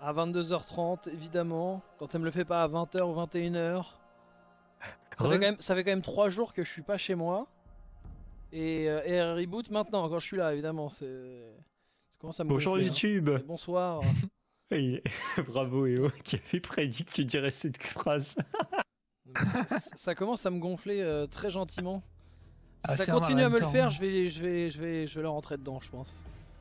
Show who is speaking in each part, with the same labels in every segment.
Speaker 1: À 22h30, évidemment. Quand elle me le fait pas à 20h ou 21h. Ça fait quand même 3 jours que je suis pas chez moi. Et elle reboot maintenant, quand je suis là, évidemment. Ça commence à me
Speaker 2: Bonjour
Speaker 1: gonfler. Hein.
Speaker 2: YouTube.
Speaker 1: Et bonsoir.
Speaker 2: Bravo EO qui avait prédit que tu dirais cette phrase.
Speaker 1: Mais ça commence à me gonfler très gentiment. Si
Speaker 3: Ah,
Speaker 1: ça
Speaker 3: c'est en
Speaker 1: continue à
Speaker 3: même
Speaker 1: me le
Speaker 3: temps.
Speaker 1: faire, je vais leur rentrer dedans, je pense.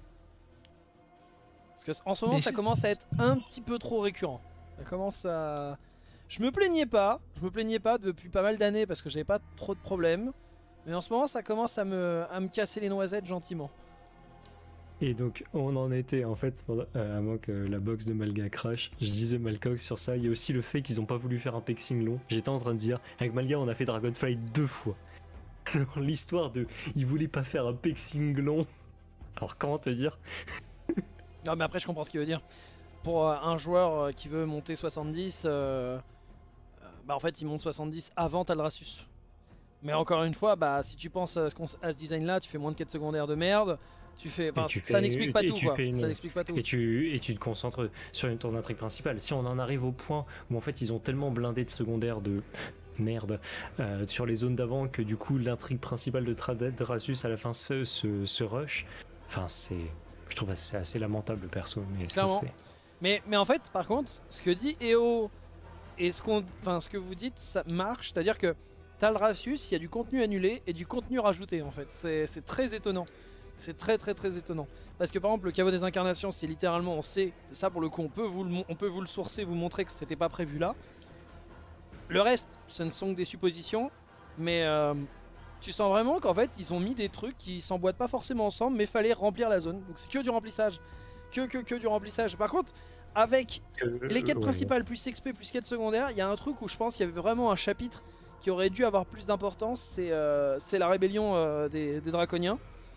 Speaker 1: Parce que en ce moment,
Speaker 3: Mais
Speaker 1: ça commence à être un petit peu trop récurrent. Ça commence à... Je me plaignais pas depuis pas mal d'années parce que j'avais pas trop de problèmes. Mais en ce moment, ça commence à me casser les noisettes gentiment.
Speaker 2: Et donc on en était en fait avant que la box de Malga crash. Je disais Malcox sur ça. Il y a aussi le fait qu'ils ont pas voulu faire un pexing long. J'étais en train de dire avec Malga on a fait Dragonfly 2 fois. Alors l'histoire de ils voulaient pas faire un pexing long. Alors comment te dire?
Speaker 1: Non mais après je comprends ce qu'il veut dire. Pour un joueur qui veut monter 70, bah en fait il monte 70 avant Taldrassus. Mais encore une fois, bah si tu penses à ce design là, tu fais moins de quêtes secondaires de merde. Ça n'explique pas tout quoi. Ça n'explique pas tout.
Speaker 2: Et tu te concentres sur ton intrigue principale. Si on en arrive au point où en fait ils ont tellement blindé de secondaires de merde sur les zones d'avant que du coup l'intrigue principale de Drasus à la fin se rush. Enfin je trouve c'est assez lamentable perso. Mais
Speaker 1: clairement. Mais en fait par contre, ce que dit EO et ce que vous dites ça marche. C'est-à-dire que Taldrassus, il y a du contenu annulé et du contenu rajouté en fait. C'est très étonnant. C'est très étonnant. Parce que par exemple le caveau des incarnations c'est littéralement on sait, ça pour le coup on peut vous le sourcer, vous montrer que c'était pas prévu là. Le reste ce ne sont que des suppositions. Mais tu sens vraiment qu'en fait ils ont mis des trucs qui s'emboîtent pas forcément ensemble mais fallait remplir la zone. Donc c'est que du remplissage. Que du remplissage. Par contre avec les quêtes principales plus XP plus quêtes secondaires, il y a un truc où je pense qu'il y avait vraiment un chapitre qui aurait dû avoir plus d'importance. C'est la rébellion des draconiens.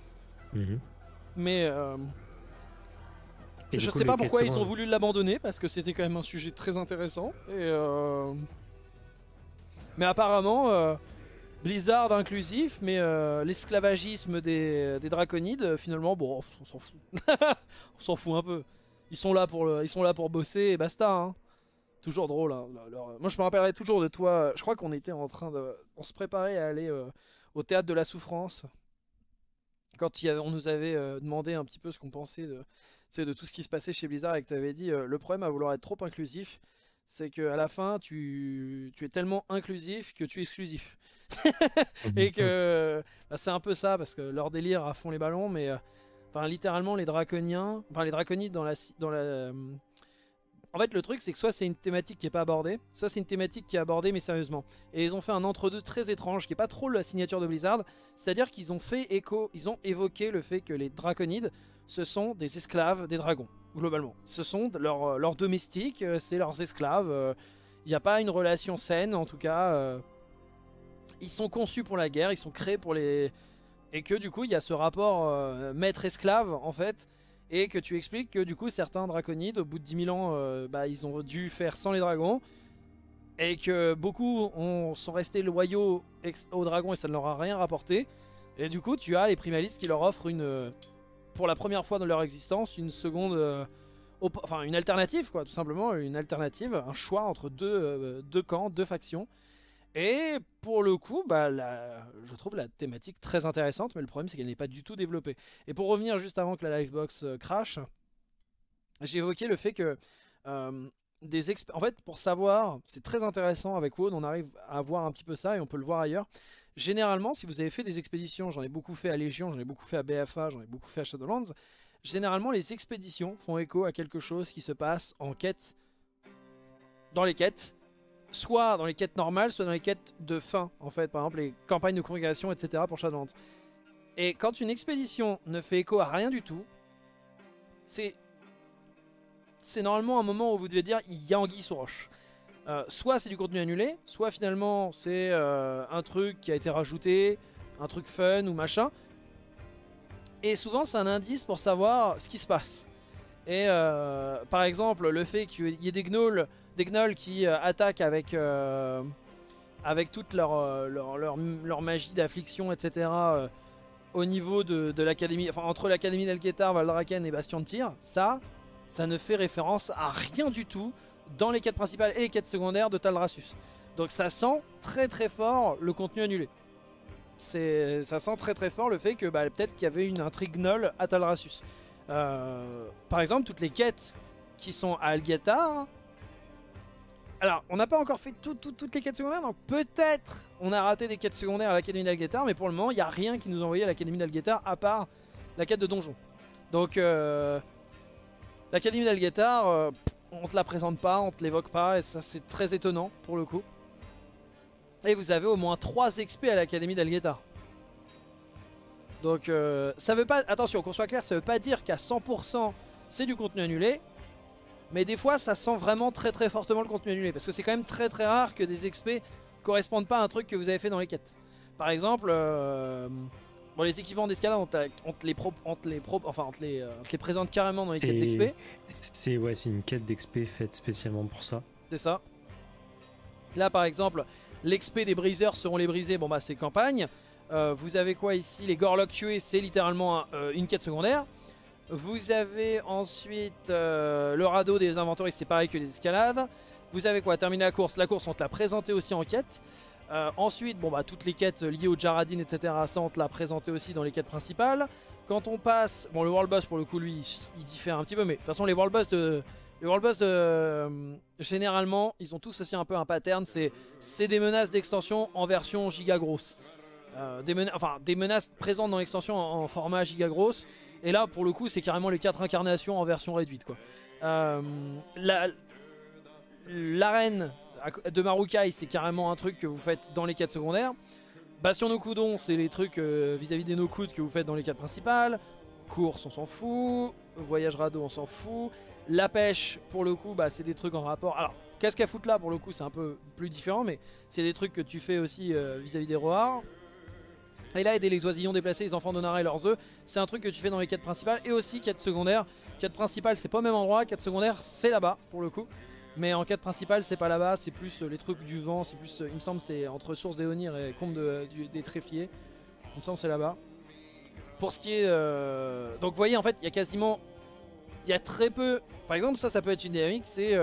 Speaker 1: Mais je sais pas pourquoi ils ont voulu l'abandonner parce que c'était quand même un sujet très intéressant. Mais apparemment Blizzard inclusif, mais l'esclavagisme des draconides finalement bon on s'en fout. On s'en fout un peu. Ils sont là pour bosser et basta. Hein. Toujours drôle. Hein. Moi je me rappellerai toujours de toi. Je crois qu'on était en train de, on se préparait à aller au théâtre de la souffrance. Quand on nous avait demandé un petit peu ce qu'on pensait de tout ce qui se passait chez Blizzard et que tu avais dit le problème à vouloir être trop inclusif, c'est qu'à la fin tu es tellement inclusif que tu es exclusif. Et que bah, c'est un peu ça parce que leur délire à fond les ballons, mais enfin, littéralement les draconiens, enfin les draconides dans la en fait le truc c'est que soit c'est une thématique qui est pas abordée, soit c'est une thématique qui est abordée mais sérieusement. Et ils ont fait un entre-deux très étrange qui est pas trop la signature de Blizzard, c'est-à-dire qu'ils ont fait écho, ils ont évoqué le fait que les draconides ce sont des esclaves des dragons, globalement. Ce sont leurs domestiques, c'est leurs esclaves, il n'y a pas une relation saine en tout cas, ils sont conçus pour la guerre, ils sont créés pour les... Et que du coup il y a ce rapport maître-esclave en fait. Et que tu expliques que du coup certains draconides au bout de 10 000 ans bah, ils ont dû faire sans les dragons. Et que beaucoup sont restés loyaux aux dragons et ça ne leur a rien rapporté. Et du coup tu as les primalistes qui leur offrent pour la première fois dans leur existence une seconde... enfin une alternative quoi, tout simplement une alternative, un choix entre deux camps, deux factions. Et pour le coup, bah, je trouve la thématique très intéressante, mais le problème c'est qu'elle n'est pas du tout développée. Et pour revenir juste avant que la Livebox crash, j'ai évoqué le fait que en fait pour savoir, c'est très intéressant avec WoD, on arrive à voir un petit peu ça et on peut le voir ailleurs. Généralement, si vous avez fait des expéditions, j'en ai beaucoup fait à Légion, j'en ai beaucoup fait à BFA, j'en ai beaucoup fait à Shadowlands, généralement les expéditions font écho à quelque chose qui se passe en quête, dans les quêtes, soit dans les quêtes normales, soit dans les quêtes de fin, en fait, par exemple les campagnes de congrégation, etc. pour Shadowlands. Et quand une expédition ne fait écho à rien du tout, c'est normalement un moment où vous devez dire il y a anguille sous roche. Soit c'est du contenu annulé, soit finalement c'est un truc qui a été rajouté, un truc fun ou machin. Et souvent c'est un indice pour savoir ce qui se passe. Et par exemple le fait qu'il y ait des gnolls qui attaquent avec toute leur magie d'affliction, etc. Au niveau de l'académie, enfin entre l'académie d'Elketar, Valdraken et Bastion de Tyr, ça, ça ne fait référence à rien du tout dans les quêtes principales et les quêtes secondaires de Taldrassus. Donc ça sent très très fort le contenu annulé. Ça sent très très fort le fait que peut-être qu'il y avait une intrigue nulle à Taldrassus. Par exemple, toutes les quêtes qui sont à Algatar. Alors, on n'a pas encore fait toutes les quêtes secondaires, donc peut-être on a raté des quêtes secondaires à l'Académie d'Algatar, mais pour le moment, il n'y a rien qui nous a envoyé à l'Académie d'Algatar à part la quête de donjon. Donc, l'Académie d'Algatar, on te la présente pas, on te l'évoque pas, et ça c'est très étonnant pour le coup. Et vous avez au moins 3 XP à l'Académie d'Algatar. Donc ça veut pas, attention qu'on soit clair, ça veut pas dire qu'à 100% c'est du contenu annulé. Mais des fois ça sent vraiment très très fortement le contenu annulé. Parce que c'est quand même très très rare que des XP correspondent pas à un truc que vous avez fait dans les quêtes. Par exemple, bon, les équipements d'escalade on te les présente carrément dans les quêtes d'XP.
Speaker 2: C'est une quête d'XP faite spécialement pour ça.
Speaker 1: C'est ça. Là par exemple, l'XP des briseurs seront les brisés, bon bah c'est campagne. Vous avez quoi ici? Les Gorloks tués, c'est littéralement une quête secondaire. Vous avez ensuite le radeau des inventoristes, c'est pareil que les escalades. Vous avez quoi? Terminer la course on te l'a présenté aussi en quête. Ensuite, bon bah toutes les quêtes liées au Jaradin, etc. Ça on te l'a présenté aussi dans les quêtes principales. Quand on passe, bon le World Boss pour le coup lui il diffère un petit peu, mais de toute façon les World Boss généralement ils ont tous aussi un peu un pattern, c'est des menaces d'extension en version giga grosse. Des menaces présentes dans l'extension en format giga grosse. Et là pour le coup c'est carrément les 4 incarnations en version réduite quoi. L'arène de Marukai c'est carrément un truc que vous faites dans les quêtes secondaires. Bastion no Kudon c'est les trucs vis-à-vis des no Kud que vous faites dans les quêtes principales. Course on s'en fout, voyage radeau on s'en fout. La pêche pour le coup c'est des trucs en rapport. Alors qu'est-ce qu'à foutre là pour le coup c'est un peu plus différent, mais c'est des trucs que tu fais aussi vis-à-vis des roars. Et là aider les oisillons déplacés, les enfants d'Onara et leurs œufs, c'est un truc que tu fais dans les quêtes principales et aussi quêtes secondaires. Quête principale c'est pas au même endroit, quête secondaire c'est là-bas pour le coup. Mais en quête principale c'est pas là-bas, c'est plus les trucs du vent, c'est plus, il me semble c'est entre Source d'Eonir et Combe des Tréfliers. Il me semble c'est là-bas. Pour ce qui est... Donc vous voyez en fait il y a quasiment... Il y a très peu... Par exemple ça peut être une dynamique, c'est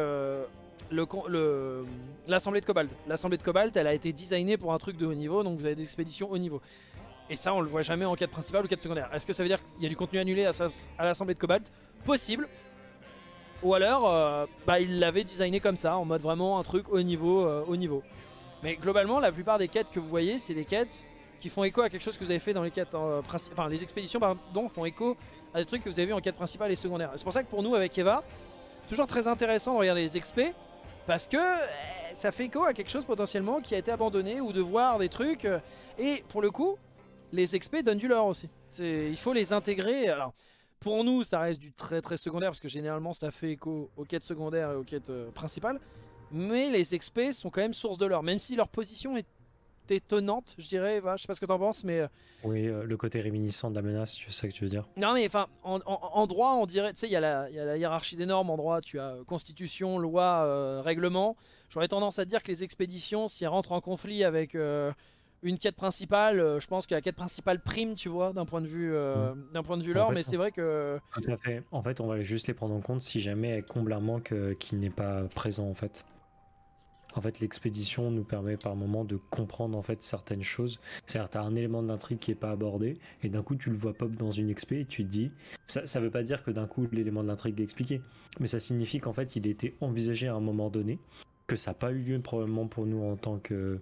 Speaker 1: l'assemblée de Cobalt. L'assemblée de Cobalt elle a été designée pour un truc de haut niveau, donc vous avez des expéditions haut niveau. Et ça on le voit jamais en quête principale ou quête secondaire. Est-ce que ça veut dire qu'il y a du contenu annulé à l'assemblée de Cobalt? Possible. Ou alors il l'avait designé comme ça, en mode vraiment un truc haut niveau. Mais globalement la plupart des quêtes que vous voyez c'est des quêtes qui font écho à quelque chose que vous avez fait dans les quêtes enfin les expéditions pardon font écho à des trucs que vous avez vu en quête principale et secondaire. C'est pour ça que pour nous avec Eva, toujours très intéressant de regarder les XP parce que ça fait écho à quelque chose potentiellement qui a été abandonné ou de voir des trucs. Et pour le coup, les XP donnent du lore aussi. Il faut les intégrer. Alors pour nous, ça reste du très très secondaire parce que généralement ça fait écho aux quêtes secondaires et aux quêtes principales. Mais les XP sont quand même source de lore, même si leur position est étonnante, je dirais. Eva, je sais pas ce que t'en penses, mais
Speaker 2: oui, le côté réminiscent de la menace, tu sais ce que tu veux dire.
Speaker 1: non mais enfin en droit on dirait, tu sais il y a la hiérarchie des normes en droit, tu as constitution, loi, règlement. J'aurais tendance à dire que les expéditions si elles rentrent en conflit avec une quête principale, je pense que la quête principale prime, tu vois, d'un point de vue lore, mais c'est vrai que...
Speaker 2: Tout à fait. En fait on va juste les prendre en compte si jamais elles comblent un manque qui n'est pas présent en fait. En fait, l'expédition nous permet par moment de comprendre en fait certaines choses. C'est-à-dire, tu as un élément de l'intrigue qui est pas abordé, et d'un coup, tu le vois pop dans une expé, et tu te dis... Ça veut pas dire que d'un coup, l'élément de l'intrigue est expliqué, mais ça signifie qu'en fait, il était envisagé à un moment donné, que ça n'a pas eu lieu probablement pour nous en tant que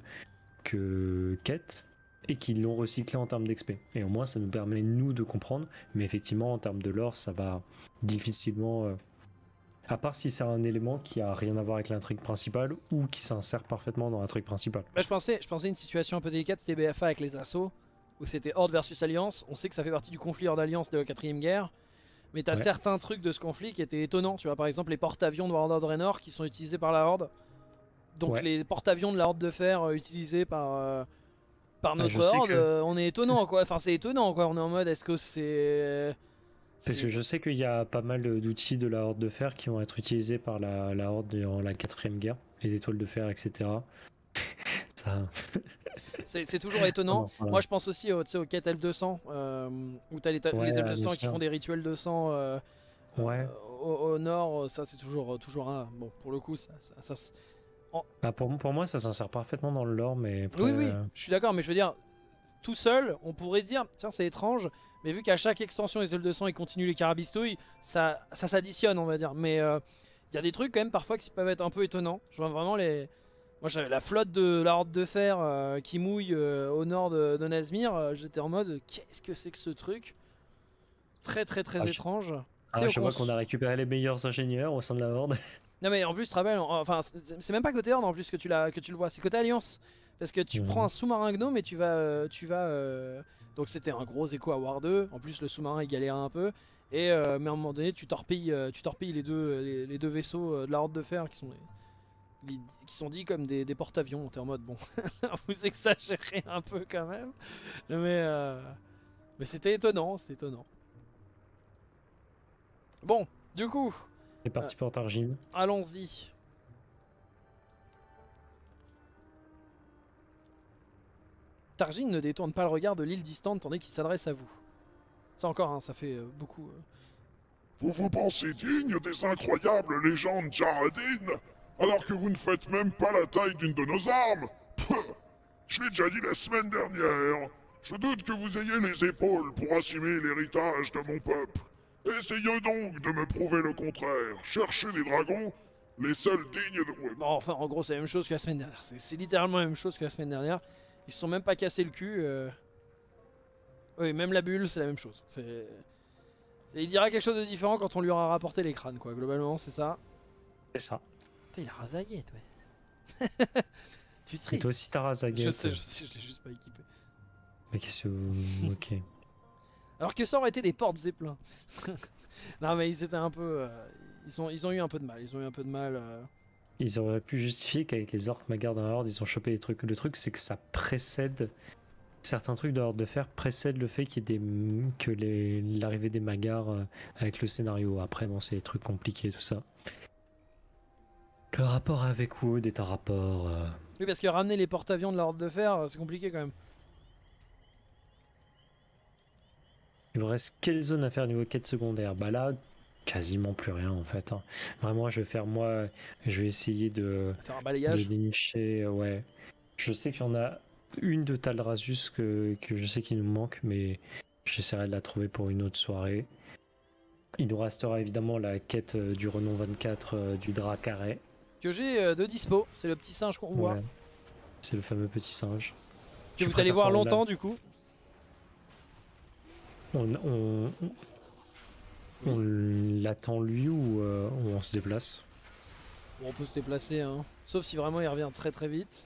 Speaker 2: quête, et qu'ils l'ont recyclé en termes d'expé. Et au moins, ça nous permet, nous, de comprendre, mais effectivement, en termes de lore, ça va difficilement... À part si c'est un élément qui a rien à voir avec l'intrigue principale ou qui s'insère parfaitement dans l'intrigue principale.
Speaker 1: Bah, je pensais une situation un peu délicate, c'était BFA avec les assauts, où c'était Horde versus Alliance. On sait que ça fait partie du conflit Horde-Alliance de la 4ème guerre, mais t'as certains trucs de ce conflit qui étaient étonnants. Tu vois, par exemple les porte-avions de Warlord Draenor qui sont utilisés par la Horde. Donc les porte-avions de la Horde de Fer utilisés par notre Horde, on est étonnant quoi. Enfin c'est étonnant quoi, on est en mode est-ce que c'est...
Speaker 2: Parce que je sais qu'il y a pas mal d'outils de la Horde de Fer qui vont être utilisés par la Horde dans la 4ème guerre, les étoiles de fer, etc. Ça...
Speaker 1: c'est toujours étonnant.
Speaker 2: Voilà.
Speaker 1: Moi je pense aussi aux quêtes L200, où t'as les L200 qui font des rituels de sang au nord, ça c'est toujours un. Bon, pour le coup,
Speaker 2: Bah, pour moi, ça s'insère parfaitement dans le lore, mais après,
Speaker 1: oui, oui, je suis d'accord, mais je veux dire, tout seul, on pourrait se dire, tiens, c'est étrange, mais vu qu'à chaque extension des ailes de sang, ils continuent les carabistouilles, ça s'additionne, on va dire. Mais il y a des trucs quand même parfois qui peuvent être un peu étonnants. Je vois vraiment les. Moi, j'avais la flotte de la Horde de Fer qui mouille au nord de Nazmir. J'étais en mode, qu'est-ce que c'est que ce truc? Très, très, très étrange. Tu sais,
Speaker 2: je vois qu'on a récupéré les meilleurs ingénieurs au sein de la Horde.
Speaker 1: Non mais en plus, tu te rappelles, enfin c'est même pas côté Horde en plus que tu le vois, c'est côté Alliance. Parce que tu prends un sous-marin gnome et tu vas... Donc c'était un gros écho à War 2, en plus le sous-marin il galérait un peu. Et mais à un moment donné tu torpilles les deux vaisseaux de la Horde de Fer qui sont dits comme des porte-avions. T'es en mode bon, vous exagérez un peu quand même. Mais c'était étonnant, c'était étonnant. Bon, du coup...
Speaker 2: C'est parti pour Targine.
Speaker 1: Allons-y. Targine ne détourne pas le regard de l'île distante tandis qu'il s'adresse à vous. Ça encore, hein, ça fait beaucoup.
Speaker 3: Vous vous pensez digne des incroyables légendes Jaradine, alors que vous ne faites même pas la taille d'une de nos armes? Peuh, je l'ai déjà dit la semaine dernière. Je doute que vous ayez les épaules pour assumer l'héritage de mon peuple. Essayez donc de me prouver le contraire. Cherchez des dragons, les seuls dignes de...
Speaker 1: Bon, enfin, en gros, c'est la même chose que la semaine dernière. C'est littéralement la même chose que la semaine dernière. Ils se sont même pas cassés le cul. Oui, même la bulle, c'est la même chose. Et il dira quelque chose de différent quand on lui aura rapporté les crânes, quoi. Globalement, c'est ça.
Speaker 2: C'est ça.
Speaker 1: Putain, il a rasaillé, toi. Tu
Speaker 2: Et toi aussi t'as rasagué.
Speaker 1: Je sais, je l'ai juste pas équipé.
Speaker 2: Mais qu'est-ce que... Ok.
Speaker 1: Alors que ça aurait été des portes Zeppelin. Non, mais ils étaient un peu... Ils ont eu un peu de mal. Ils ont eu un peu de mal...
Speaker 2: Ils auraient pu justifier qu'avec les orques Magars dans la Horde, ils ont chopé des trucs. Le truc, c'est que ça précède... Certains trucs de Horde de Fer précèdent le fait qu'il y ait l'arrivée des Magars avec le scénario. Après, bon, c'est des trucs compliqués, tout ça. Le rapport avec Wood est un rapport...
Speaker 1: Oui, parce que ramener les porte-avions de la Horde de Fer, c'est compliqué quand même.
Speaker 2: Il me reste quelle zone à faire niveau quête secondaire? Bah là, quasiment plus rien en fait. Hein. Vraiment, je vais essayer de
Speaker 1: faire un balayage.
Speaker 2: De dénicher, ouais. Je sais qu'il y en a une de Talrasus que je sais qu'il nous manque, mais j'essaierai de la trouver pour une autre soirée. Il nous restera évidemment la quête du Renom 24 du Dracaré.
Speaker 1: Que j'ai de dispo, c'est le petit singe qu'on voit.
Speaker 2: C'est le fameux petit singe.
Speaker 1: Que vous allez voir longtemps du coup.
Speaker 2: On l'attend lui ou on se déplace?
Speaker 1: Bon, on peut se déplacer, hein. Sauf si vraiment il revient très très vite.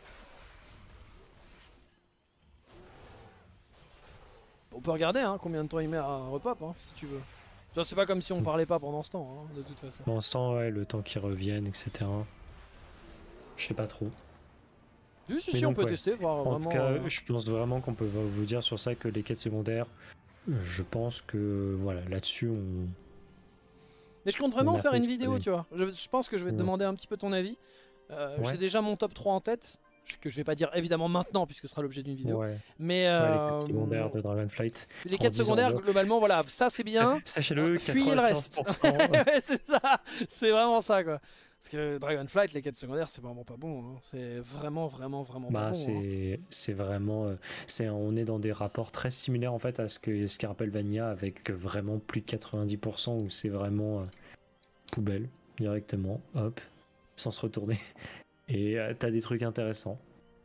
Speaker 1: On peut regarder hein, combien de temps il met à repop, hein, si tu veux. C'est pas comme si on parlait pas pendant ce temps, hein, de toute façon.
Speaker 2: Pendant ce temps, ouais, le temps qu'il revienne, etc. Je sais pas trop.
Speaker 1: Si, on peut tester, voir
Speaker 2: en
Speaker 1: vraiment...
Speaker 2: tout cas, je pense vraiment qu'on peut vous dire sur ça que les quêtes secondaires, je pense que voilà, là-dessus on...
Speaker 1: Mais je compte vraiment faire une vidéo, tu vois. Je pense que je vais te demander un petit peu ton avis. J'ai déjà mon top 3 en tête, que je vais pas dire évidemment maintenant puisque ce sera l'objet d'une vidéo. Mais
Speaker 2: les quêtes secondaires de Dragonflight.
Speaker 1: Les quêtes secondaires, globalement, voilà, ça c'est bien.
Speaker 2: Sachez-le,
Speaker 1: fuyez le reste. Ouais, c'est ça, c'est vraiment ça quoi. Parce que Dragonflight, les quêtes secondaires, c'est vraiment pas bon. Hein. C'est vraiment pas bon.
Speaker 2: C'est vraiment... on est dans des rapports très similaires en fait à ce qui rappelle Vanilla, avec vraiment plus de 90% où c'est vraiment poubelle, directement, hop, sans se retourner. Et t'as des trucs intéressants.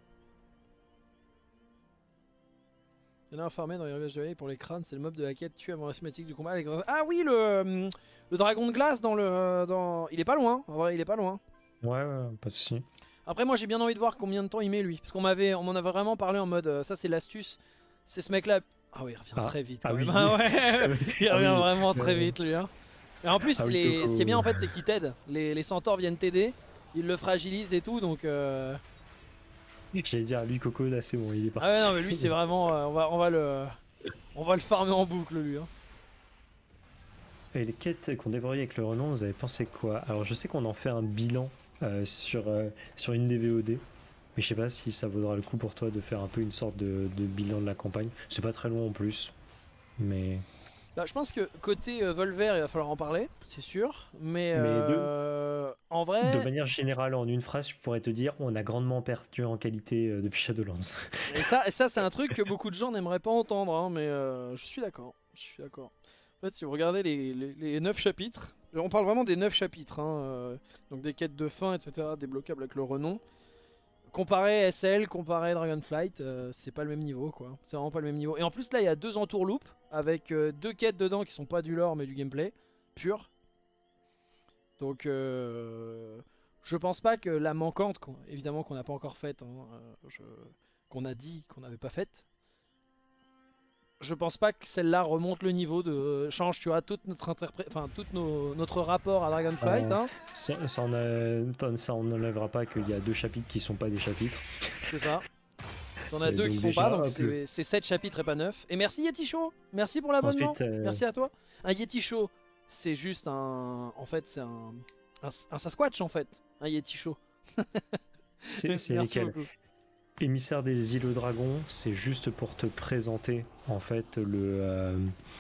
Speaker 1: Il y en a un farmé dans les rivages de la pour les crânes, c'est le mob de la quête tué avant la cinématique du combat. Ah oui, le dragon de glace il est pas loin, en vrai, il est pas loin.
Speaker 2: Ouais, pas de soucis.
Speaker 1: Après, moi j'ai bien envie de voir combien de temps il met lui. Parce qu'on m'en avait vraiment parlé en mode ça c'est l'astuce. C'est ce mec là. Ah oui, il revient très vite. Quand même.
Speaker 2: Oui.
Speaker 1: Ouais. Il revient vraiment très vite lui. Hein. Et en plus, ce qui est bien en fait, c'est qu'il t'aide. Les centaures viennent t'aider, ils le fragilisent et tout donc.
Speaker 2: J'allais dire, lui Coco là c'est bon, il est parti.
Speaker 1: Ah ouais non mais lui c'est vraiment, on va le farmer en boucle lui. Hein.
Speaker 2: Et les quêtes qu'on débrouille avec le renom, vous avez pensé quoi? Alors je sais qu'on en fait un bilan sur une des VOD, mais je sais pas si ça vaudra le coup pour toi de faire un peu une sorte de bilan de la campagne. C'est pas très long en plus, mais...
Speaker 1: Bah, je pense que côté Volver, il va falloir en parler, c'est sûr. Mais, en vrai.
Speaker 2: De manière générale, en une phrase, je pourrais te dire on a grandement perdu en qualité depuis Shadowlands.
Speaker 1: Et ça c'est un truc que beaucoup de gens n'aimeraient pas entendre, hein, mais je suis d'accord. Je suis d'accord. En fait, si vous regardez les 9 chapitres, on parle vraiment des 9 chapitres, hein, donc des quêtes de fin, etc., débloquables avec le renom. Comparé SL, comparé Dragonflight, c'est pas le même niveau, quoi. C'est vraiment pas le même niveau. Et en plus, là, il y a 2 entourloupes avec 2 quêtes dedans qui sont pas du lore mais du gameplay pur. Donc, je pense pas que la manquante, évidemment qu'on n'a pas encore faite, hein, qu'on a dit qu'on n'avait pas faite. Je pense pas que celle-là remonte le niveau de change, tu vois, toute notre notre rapport à Dragonflight. Hein.
Speaker 2: Ça enlèvera pas qu'il y a 2 chapitres qui sont pas des chapitres.
Speaker 1: C'est ça. T'en as 2 qui sont pas, donc c'est 7 chapitres et pas 9. Et merci Yeti Show, merci pour l'abonnement, merci à toi. Un Yeti Show, c'est juste un... En fait, c'est un Sasquatch en fait, un Yeti Show.
Speaker 2: C'est lesquels? Émissaire des îles Dragons, c'est juste pour te présenter en fait le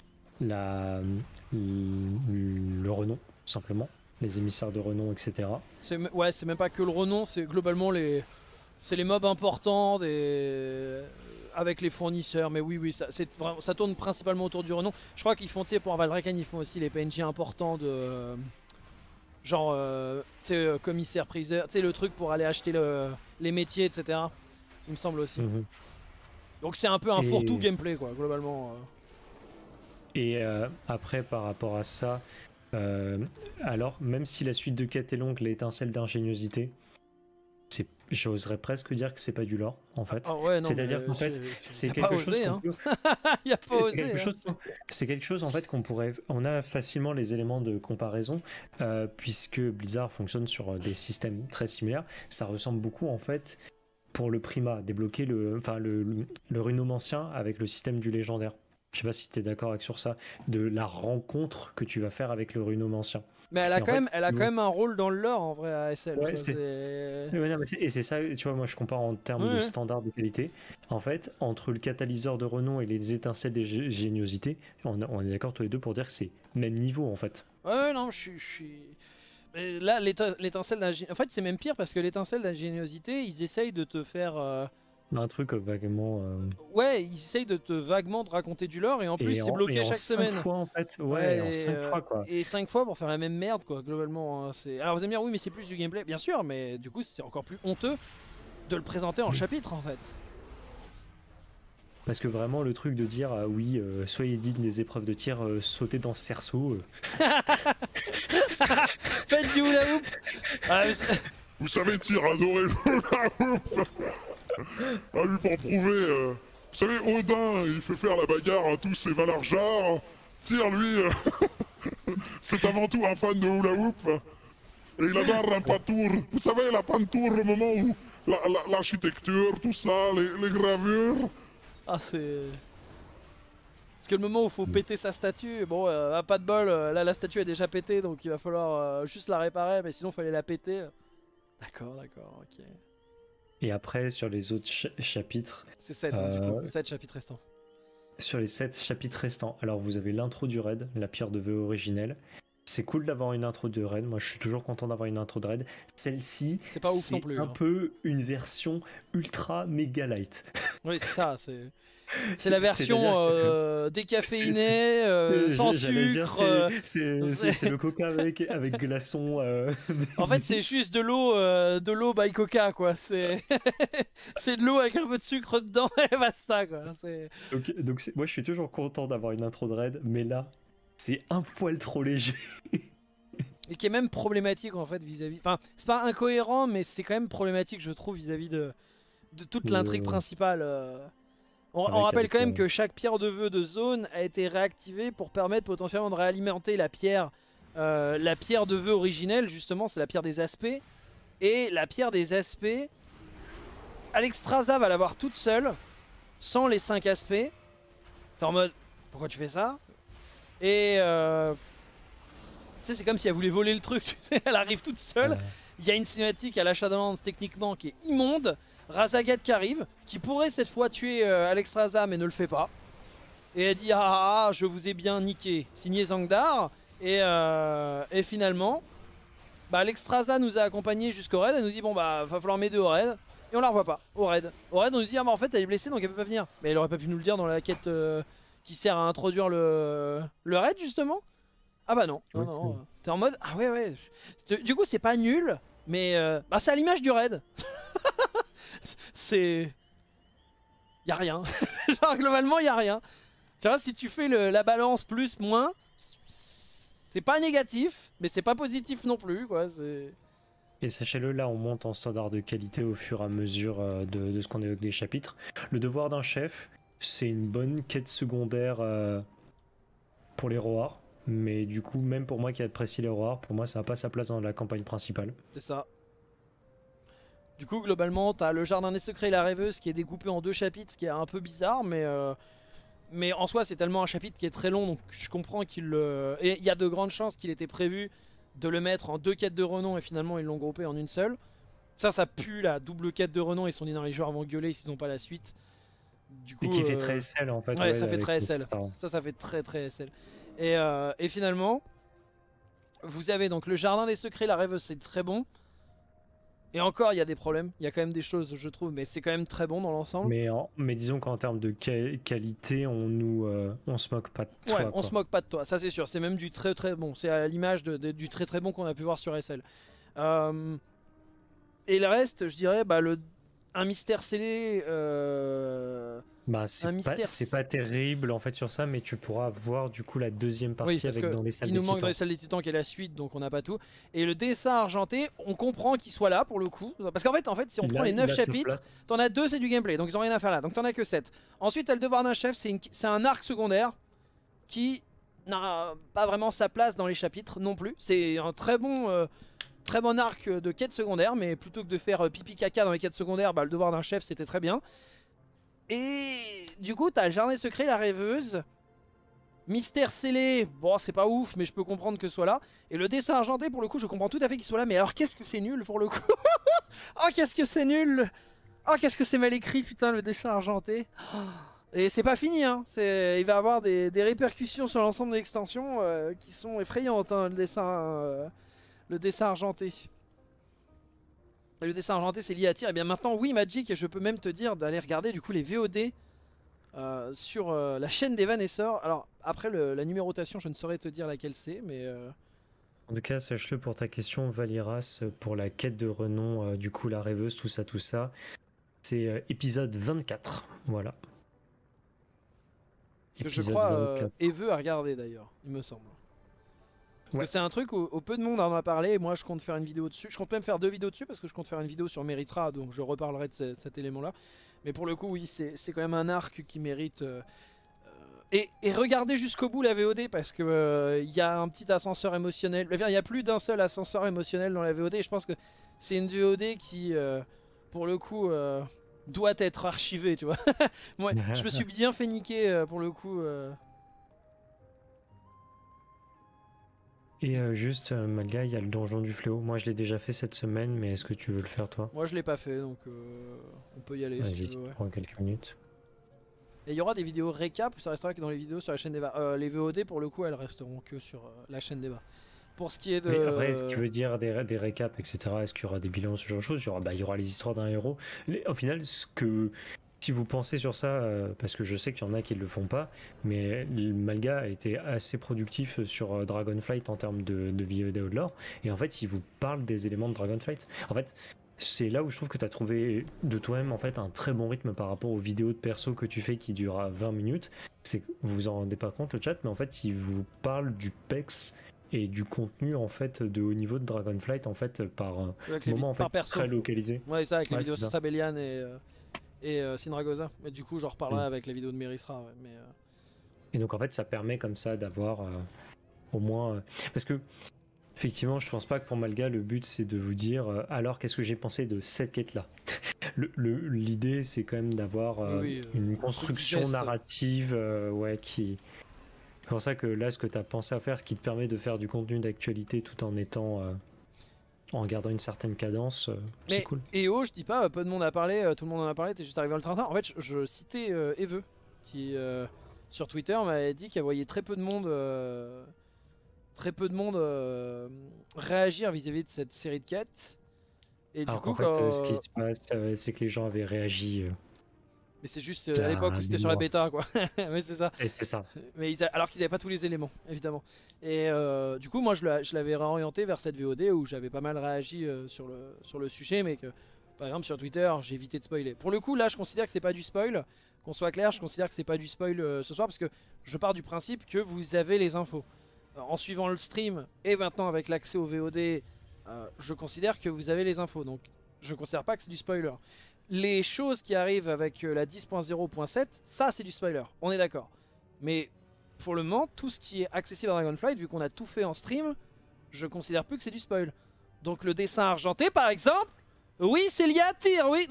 Speaker 2: renom, simplement. Les émissaires de renom, etc.
Speaker 1: Ouais, c'est même pas que le renom, c'est globalement les mobs importants avec les fournisseurs. Mais oui, ça tourne principalement autour du renom. Je crois qu'ils font, tu sais, pour Valdraken, ils font aussi les PNJ importants de... genre, tu sais, commissaire, priseur, tu sais, le truc pour aller acheter les métiers, etc. Il me semble aussi. Donc c'est un peu un fourre-tout gameplay, quoi, globalement.
Speaker 2: Et après, par rapport à ça, alors, même si la suite de quête est longue, l'étincelle d'ingéniosité, j'oserais presque dire que c'est pas du lore, en fait.
Speaker 1: Ouais,
Speaker 2: c'est-à-dire qu'en fait, c'est quelque chose qu'on peut... C'est quelque chose, en fait, on a facilement les éléments de comparaison, puisque Blizzard fonctionne sur des systèmes très similaires. Ça ressemble beaucoup, en fait... pour le Prima, débloquer le runomancien avec le système du légendaire. Je sais pas si tu es d'accord sur ça, de la rencontre que tu vas faire avec le runomancien.
Speaker 1: Mais elle a quand même un rôle dans le lore en vrai à SL.
Speaker 2: Ouais, et c'est ça, tu vois, moi je compare en termes de standard de qualité. En fait, entre le catalyseur de renom et les étincelles des géniosités, on est d'accord tous les deux pour dire que c'est même niveau en fait.
Speaker 1: Ouais, non, je suis... Mais là, l'étincelle d'ingéniosité... En fait, c'est même pire parce que l'étincelle d'ingéniosité, ils essayent de te faire...
Speaker 2: un truc vaguement...
Speaker 1: Ouais, ils essayent de te vaguement te raconter du lore et en plus c'est bloqué chaque semaine.
Speaker 2: 5 fois en fait, ouais, en 5 fois quoi.
Speaker 1: Et 5 fois pour faire la même merde quoi, globalement. Hein, alors vous allez me dire oui mais c'est plus du gameplay, bien sûr, mais du coup c'est encore plus honteux de le présenter en chapitre en fait.
Speaker 2: Parce que vraiment le truc de dire oui, soyez digne des épreuves de tir, sautez dans ce cerceau.
Speaker 1: Faites du hula hoop.
Speaker 3: Vous savez, tir, adoré le hula hoop. Ah lui pour prouver, vous savez, Odin, il fait faire la bagarre à tous ses Valarjars. Tyr, lui, c'est avant tout un fan de hula hoop. Et il adore un patour. Vous savez, la pantour, le moment où l'architecture, tout ça, les gravures.
Speaker 1: Ah, c'est... Parce que le moment où il faut péter sa statue, bon, pas de bol, là la statue est déjà pétée, donc il va falloir juste la réparer, mais sinon il fallait la péter. D'accord, ok.
Speaker 2: Et après, sur les autres chapitres...
Speaker 1: C'est 7, hein, du coup, 7 chapitres restants.
Speaker 2: Sur les 7 chapitres restants, alors vous avez l'intro du raid, la pierre de vœux originelle. C'est cool d'avoir une intro de raid, moi je suis toujours content d'avoir une intro de raid. Celle-ci,
Speaker 1: c'est pas ouf non plus.
Speaker 2: Un peu une version ultra méga light.
Speaker 1: Oui, c'est ça, c'est la version décaféinée, sans sucre.
Speaker 2: C'est le coca avec glaçon.
Speaker 1: En fait, c'est juste de l'eau by coca, quoi. C'est de l'eau avec un peu de sucre dedans et basta, quoi.
Speaker 2: Donc moi, je suis toujours content d'avoir une intro de raid, mais là, c'est un poil trop léger.
Speaker 1: Et qui est même problématique, en fait, vis-à-vis... Enfin, c'est pas incohérent, mais c'est quand même problématique, je trouve, vis-à-vis de toute l'intrigue principale. On rappelle quand même que chaque pierre de vœu de zone a été réactivée pour permettre potentiellement de réalimenter la pierre de vœu originelle, justement, c'est la pierre des aspects. Et la pierre des aspects, Alexstrasza va l'avoir toute seule, sans les 5 aspects. T'es en mode, pourquoi tu fais ça? Et tu sais, c'est comme si elle voulait voler le truc, tu sais, elle arrive toute seule. Il y a une cinématique à la Shadowlands techniquement qui est immonde. Razagat qui arrive, qui pourrait cette fois tuer Alexstrasza mais ne le fait pas. Et elle dit ah, je vous ai bien niqué, signé Zangdar. Et finalement, bah, l'Extrasa nous a accompagnés jusqu'au raid. Elle nous dit bon bah va falloir m'aider au raid. Et on la revoit pas au raid. Au raid on nous dit ah bah en fait elle est blessée donc elle peut pas venir. Mais elle aurait pas pu nous le dire dans la quête qui sert à introduire le raid justement. Ah bah non, non,
Speaker 2: Oui,
Speaker 1: non. T'es en mode ah ouais ouais. Du coup c'est pas nul, mais bah c'est à l'image du raid. C'est... Y a rien. Genre globalement y a rien. Tu vois si tu fais la balance plus moins, c'est pas négatif, mais c'est pas positif non plus quoi.
Speaker 2: Et sachez-le, là, on monte en standard de qualité au fur et à mesure de ce qu'on évoque des chapitres. Le devoir d'un chef, c'est une bonne quête secondaire pour les roars. Mais du coup, même pour moi qui apprécie les roars, pour moi, ça n'a pas sa place dans la campagne principale.
Speaker 1: C'est ça. Du coup, globalement, t'as le jardin des secrets et la rêveuse qui est découpé en 2 chapitres, ce qui est un peu bizarre, mais en soi, c'est tellement un chapitre qui est très long, donc je comprends qu'il le... Et il y a de grandes chances qu'il était prévu de le mettre en 2 quêtes de renom, et finalement, ils l'ont groupé en une seule. Ça pue la double quête de renom, et son dit les joueurs vont gueuler s'ils n'ont pas la suite. Du coup,
Speaker 2: Et qui fait très SL en fait.
Speaker 1: Ouais, ça fait
Speaker 2: avec
Speaker 1: très
Speaker 2: le
Speaker 1: SL.
Speaker 2: Star.
Speaker 1: Ça fait très très SL. Et finalement, vous avez donc le jardin des secrets, la rêveuse, c'est très bon. Et encore, il y a des problèmes. Il y a quand même des choses, je trouve, mais c'est quand même très bon dans l'ensemble.
Speaker 2: Mais disons qu'en termes de qualité, on se moque pas de toi.
Speaker 1: Ouais, on
Speaker 2: quoi.
Speaker 1: se moque pas de toi, ça c'est sûr. C'est même du très très bon. C'est à l'image du très très bon qu'on a pu voir sur SL. Et le reste, je dirais, bah, un mystère scellé.
Speaker 2: Bah,
Speaker 1: mystère.
Speaker 2: c'est pas terrible en fait sur ça, mais tu pourras voir du coup la deuxième partie
Speaker 1: Oui, parce
Speaker 2: avec
Speaker 1: que
Speaker 2: dans les salles
Speaker 1: il
Speaker 2: des
Speaker 1: nous manque
Speaker 2: titans.
Speaker 1: dans les salles des titans qui est la suite, donc on n'a pas tout. Et le dessin argenté, on comprend qu'il soit là pour le coup. Parce qu'en fait, si on prend les 9 chapitres, t'en as 2 c'est du gameplay, donc ils ont rien à faire là. Donc t'en as que 7. Ensuite, t'as le devoir d'un chef, c'est un arc secondaire qui n'a pas vraiment sa place dans les chapitres non plus. C'est un très bon arc de quête secondaire, mais plutôt que de faire pipi caca dans les quêtes secondaires, bah, le devoir d'un chef c'était très bien. Et du coup, t'as le jardin secret, la rêveuse. Mystère scellé, bon c'est pas ouf mais je peux comprendre que ce soit là. Et le dessin argenté pour le coup je comprends tout à fait qu'il soit là. Mais alors qu'est-ce que c'est nul pour le coup. Oh qu'est-ce que c'est nul. Oh qu'est-ce que c'est mal écrit putain le dessin argenté. Et c'est pas fini hein. Il va avoir des répercussions sur l'ensemble de l'extension qui sont effrayantes hein, le dessin argenté. Et le dessin argenté c'est lié à tir. Et bien maintenant oui Magic, et je peux même te dire d'aller regarder du coup les VOD sur la chaîne des Vanessors. Alors après la numérotation je ne saurais te dire laquelle c'est mais
Speaker 2: En tout cas, sache-le pour ta question, Valiras, pour la quête de renom, du coup la rêveuse, tout ça, c'est épisode 24, voilà.
Speaker 1: que je
Speaker 2: Épisode
Speaker 1: crois
Speaker 2: 24.
Speaker 1: Eve a regardé d'ailleurs il me semble. Parce
Speaker 2: Ouais.
Speaker 1: que c'est un truc où peu de monde en a parlé et moi je compte faire une vidéo dessus. Je compte même faire 2 vidéos dessus parce que je compte faire une vidéo sur Meritra, donc je reparlerai de cet élément là. Mais pour le coup oui c'est quand même un arc qui mérite et regardez jusqu'au bout la VOD parce que il y a un petit ascenseur émotionnel. Il y a plus d'un seul ascenseur émotionnel dans la VOD et je pense que c'est une VOD qui pour le coup doit être archivée tu vois. Moi je me suis bien fait niquer pour le coup.
Speaker 2: Et juste, Malga, il y a le donjon du fléau. Moi, je l'ai déjà fait cette semaine, mais est-ce que tu veux le faire, toi?
Speaker 1: Moi je l'ai pas fait donc on peut y aller si
Speaker 2: Vas-y,
Speaker 1: tu veux, ouais.
Speaker 2: prends quelques minutes.
Speaker 1: Et il y aura des vidéos récap ou ça restera que dans les vidéos sur la chaîne d'Eva. Les VOD pour le coup elles resteront que sur la chaîne d'Eva. Pour ce qui est de...
Speaker 2: Mais après, ce qui veut dire des récaps, etc., est-ce qu'il y aura des bilans, ce genre de choses? Il y aura les histoires d'un héros. Au final, si vous pensez sur ça, parce que je sais qu'il y en a qui ne le font pas, mais le Malga a été assez productif sur Dragonflight en termes de VOD au lore, et en fait, il vous parle des éléments de Dragonflight. En fait, c'est là où je trouve que tu as trouvé de toi-même en fait un très bon rythme par rapport aux vidéos de perso que tu fais qui durent à 20 minutes. C'est que vous vous en rendez pas compte le chat, mais en fait, il vous parle du PEX et du contenu en fait de haut niveau de Dragonflight en fait par moment en fait
Speaker 1: perso.
Speaker 2: très localisé.
Speaker 1: Ouais ça avec les
Speaker 2: Ouais,
Speaker 1: vidéos
Speaker 2: c'est
Speaker 1: de
Speaker 2: ça.
Speaker 1: Sabellian et Sindragosa. Mais du coup j'en reparlerai avec les vidéos de Merisra. Ouais. Mais,
Speaker 2: Et donc en fait ça permet comme ça d'avoir au moins parce que effectivement je pense pas que pour Malga le but c'est de vous dire alors qu'est-ce que j'ai pensé de cette quête là. L'idée c'est quand même d'avoir une construction
Speaker 1: digeste.
Speaker 2: narrative ouais qui. C'est pour ça que là, ce que tu as pensé à faire, qui te permet de faire du contenu d'actualité tout en étant. En gardant une certaine cadence, c'est
Speaker 1: mais
Speaker 2: cool.
Speaker 1: EO, je dis pas, peu de monde a parlé, tout le monde en a parlé, t'es juste arrivé dans le train. En fait, je citais Eve, qui sur Twitter m'avait dit qu'elle voyait très peu de monde, réagir vis-à-vis de cette série de quêtes. Et
Speaker 2: Alors
Speaker 1: du coup,
Speaker 2: qu'en fait, ce qui se passe, c'est que les gens avaient réagi
Speaker 1: mais c'est juste
Speaker 2: il y
Speaker 1: à
Speaker 2: a
Speaker 1: l'époque où c'était
Speaker 2: des
Speaker 1: sur la
Speaker 2: mois.
Speaker 1: bêta, quoi. Oui, c'est ça.
Speaker 2: Et c'était ça.
Speaker 1: Mais alors qu'ils n'avaient pas tous les éléments, évidemment. Et du coup, moi, je l'avais réorienté vers cette VOD où j'avais pas mal réagi sur le sujet, mais que, par exemple, sur Twitter, j'ai évité de spoiler. Pour le coup, là, je considère que c'est pas du spoil. Qu'on soit clair, je considère que c'est pas du spoil ce soir, parce que je pars du principe que vous avez les infos. En suivant le stream, et maintenant avec l'accès au VOD, je considère que vous avez les infos. Donc, je considère pas que c'est du spoiler. Les choses qui arrivent avec la 10.0.7, ça c'est du spoiler, on est d'accord. Mais pour le moment, tout ce qui est accessible à Dragonflight, vu qu'on a tout fait en stream, je considère plus que c'est du spoil. Donc le dessin argenté par exemple, oui c'est lié à tir, oui.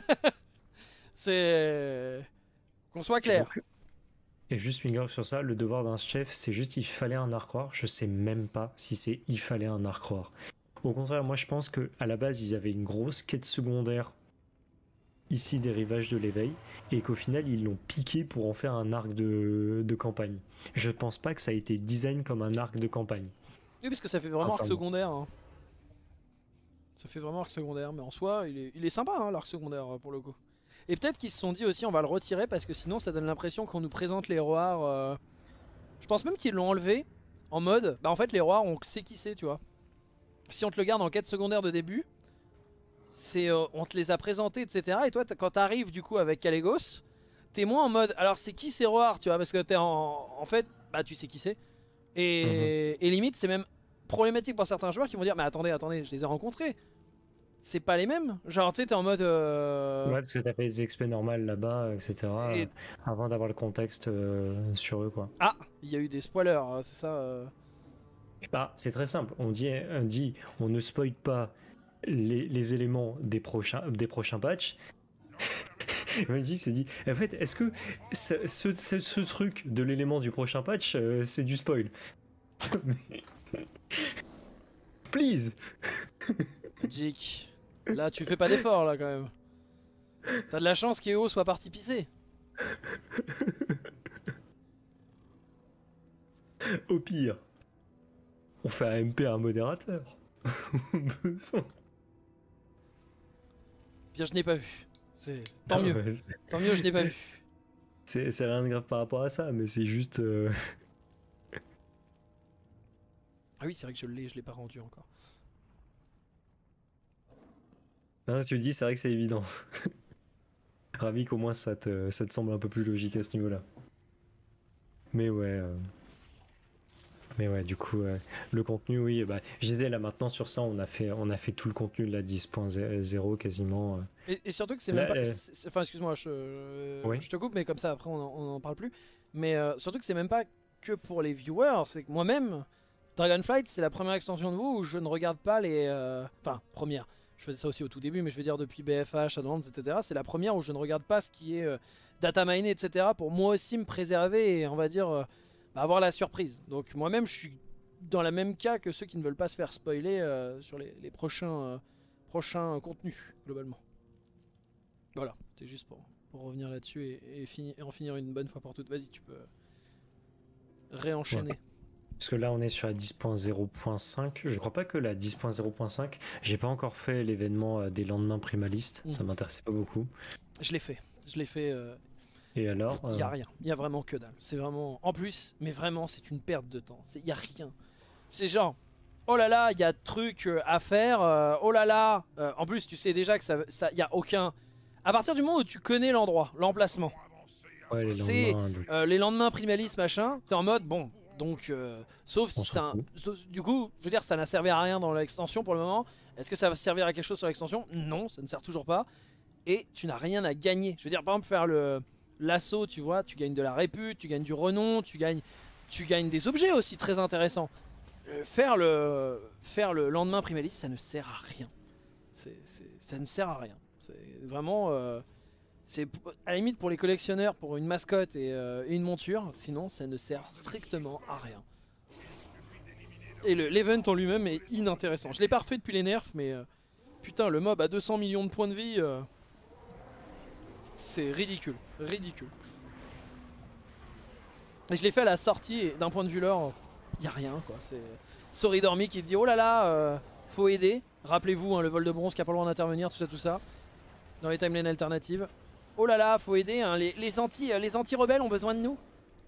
Speaker 1: C'est... Qu'on soit clair.
Speaker 2: Et juste finger sur ça, le devoir d'un chef, c'est juste il fallait un art croire. Je sais même pas si c'est il fallait un art croire. Au contraire, moi je pense que à la base ils avaient une grosse quête secondaire ici des rivages de l'éveil et qu'au final ils l'ont piqué pour en faire un arc de campagne. Je pense pas que ça a été design comme un arc de campagne.
Speaker 1: Oui, parce que ça fait vraiment arc
Speaker 2: Sincèrement.
Speaker 1: secondaire. Hein. Ça fait vraiment arc secondaire, mais en soi, il est sympa hein, l'arc secondaire pour le coup. Et peut-être qu'ils se sont dit aussi on va le retirer parce que sinon ça donne l'impression qu'on nous présente les roirs. Je pense même qu'ils l'ont enlevé en mode, bah en fait les roirs on sait qui c'est, tu vois. Si on te le garde en quête secondaire de début, c'est on te les a présentés, etc. Et toi quand t'arrives du coup avec Kalégos, t'es moins en mode alors c'est qui ces roirs, tu vois, parce que t'es en fait, bah tu sais qui c'est. Et limite c'est même problématique pour certains joueurs qui vont dire mais attendez, je les ai rencontrés. C'est pas les mêmes. Genre tu sais t'es en mode
Speaker 2: Ouais, parce que t'as fait les XP normales là-bas, etc.
Speaker 1: Et-
Speaker 2: Avant d'avoir le contexte sur eux, quoi.
Speaker 1: Ah, il y a eu des spoilers, c'est ça
Speaker 2: Bah, c'est très simple. On ne spoil pas les éléments des prochains patchs. Magic s'est dit, en fait, est-ce que ce truc de l'élément du prochain patch, c'est du spoil? Please!
Speaker 1: Jake. Là tu fais pas d'effort là quand même. T'as de la chance qu'EO soit parti pisser.
Speaker 2: Au pire, on fait un MP à un modérateur. Besoin.
Speaker 1: Bien je n'ai pas vu. Tant mieux.
Speaker 2: Ouais,
Speaker 1: Tant mieux je n'ai pas vu.
Speaker 2: c'est rien de grave par rapport à ça, mais c'est juste.
Speaker 1: Ah oui c'est vrai que je l'ai pas rendu encore.
Speaker 2: Non, tu le dis, c'est vrai que c'est évident. Ravi qu'au moins ça te semble un peu plus logique à ce niveau-là. Mais ouais. Mais ouais, du coup, le contenu, oui, bah, j'étais là maintenant sur ça, on a fait tout le contenu de la 10.0 quasiment.
Speaker 1: Et surtout que c'est
Speaker 2: Là,
Speaker 1: même pas... Enfin excuse-moi,
Speaker 2: Oui.
Speaker 1: je te coupe, mais comme ça après on en parle plus. Mais surtout que c'est même pas que pour les viewers, c'est que moi-même, Dragonflight c'est la première extension de WoW où je ne regarde pas les... Enfin, première. Je faisais ça aussi au tout début, mais je veux dire depuis BFH, Shadowlands, etc. C'est la première où je ne regarde pas ce qui est data miné, etc. Pour moi aussi me préserver et on va dire avoir la surprise. Donc moi-même je suis dans la même cas que ceux qui ne veulent pas se faire spoiler sur les prochains contenus globalement. Voilà, c'était juste pour revenir là-dessus et en finir une bonne fois pour toutes. Vas-y, tu peux réenchaîner.
Speaker 2: Ouais. Parce que là, on est sur la 10.0.5. Je crois pas que la 10.0.5, j'ai pas encore fait l'événement des lendemains primalistes. Ça m'intéressait pas beaucoup.
Speaker 1: Je l'ai fait.
Speaker 2: Et alors
Speaker 1: Il y a rien. Il y a vraiment que dalle. C'est vraiment. En plus, mais vraiment, c'est une perte de temps. Il y a rien. C'est genre. Oh là là, il y a trucs à faire. Oh là là. En plus, tu sais déjà que ça, y a aucun. À partir du moment où tu connais l'endroit, l'emplacement,
Speaker 2: Ouais, les
Speaker 1: c'est
Speaker 2: lendemains.
Speaker 1: les lendemains primalistes machin. T'es en mode bon. Donc, sauf si
Speaker 2: On
Speaker 1: c'est
Speaker 2: s'en
Speaker 1: un.
Speaker 2: fout.
Speaker 1: Du coup, je veux dire, ça n'a servi à rien dans l'extension pour le moment. Est-ce que ça va servir à quelque chose sur l'extension? Non, ça ne sert toujours pas. Et tu n'as rien à gagner. Je veux dire, par exemple, faire l'assaut, tu vois, tu gagnes de la répute, tu gagnes du renom, tu gagnes des objets aussi très intéressants. Faire le lendemain primaliste, ça ne sert à rien. Ça ne sert à rien. C'est vraiment. C'est à la limite pour les collectionneurs, pour une mascotte et une monture. Sinon, ça ne sert strictement à rien. Et l'event en lui-même est inintéressant. Je l'ai pas refait depuis les nerfs, mais putain, le mob a 200 millions de points de vie. C'est ridicule. Ridicule. Et je l'ai fait à la sortie et d'un point de vue lore, y a rien quoi. C'est Sorry Dormy qui dit oh là là, faut aider. Rappelez-vous hein, le vol de bronze qui a pas le droit d'intervenir, tout ça. Dans les timelines alternatives. Oh là là, faut aider, hein, les anti-rebelles ont besoin de nous.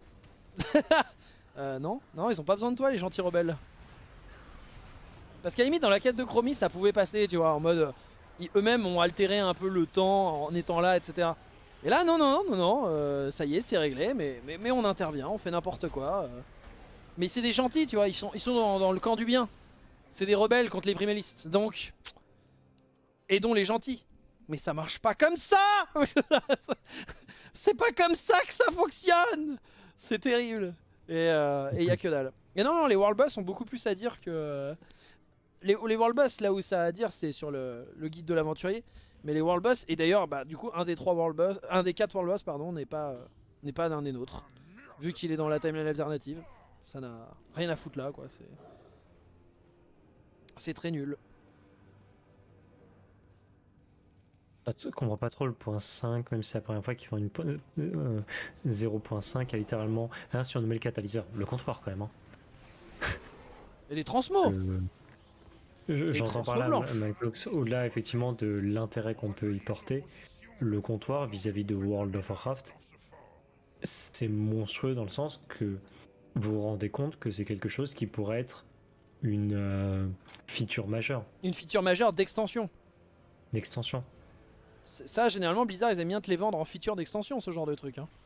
Speaker 1: Non, ils ont pas besoin de toi les gentils rebelles. Parce qu'à la limite dans la quête de Chromie ça pouvait passer, tu vois, en mode eux-mêmes ont altéré un peu le temps en étant là, etc. Et là non, ça y est c'est réglé, mais on intervient, on fait n'importe quoi. Mais c'est des gentils, tu vois, ils sont dans le camp du bien. C'est des rebelles contre les primalistes, donc aidons les gentils. Mais ça marche pas comme ça. C'est pas comme ça que ça fonctionne. C'est terrible. Et y a que dalle. Et non, les World Boss ont beaucoup plus à dire que... Les World Boss, là où ça a à dire, c'est sur le guide de l'aventurier. Mais les World Boss, et d'ailleurs, bah, du coup, un des 4 World Boss, pardon, n'est pas l'un des nôtres. Vu qu'il est dans la timeline alternative. Ça n'a rien à foutre là, quoi. C'est très nul.
Speaker 2: Je comprends pas trop le point 5, même si c'est la première fois qu'ils font une 0.5 a littéralement. Hein, si on met le catalyseur, le comptoir quand même. Hein.
Speaker 1: Et les transmos
Speaker 2: J'entends par là, au-delà effectivement de l'intérêt qu'on peut y porter, le comptoir vis-à-vis de World of Warcraft, c'est monstrueux dans le sens que vous vous rendez compte que c'est quelque chose qui pourrait être une feature majeure.
Speaker 1: Une feature majeure d'extension.
Speaker 2: D'extension.
Speaker 1: Ça, généralement, Blizzard, ils aiment bien te les vendre en feature d'extension, ce genre de truc. Hein.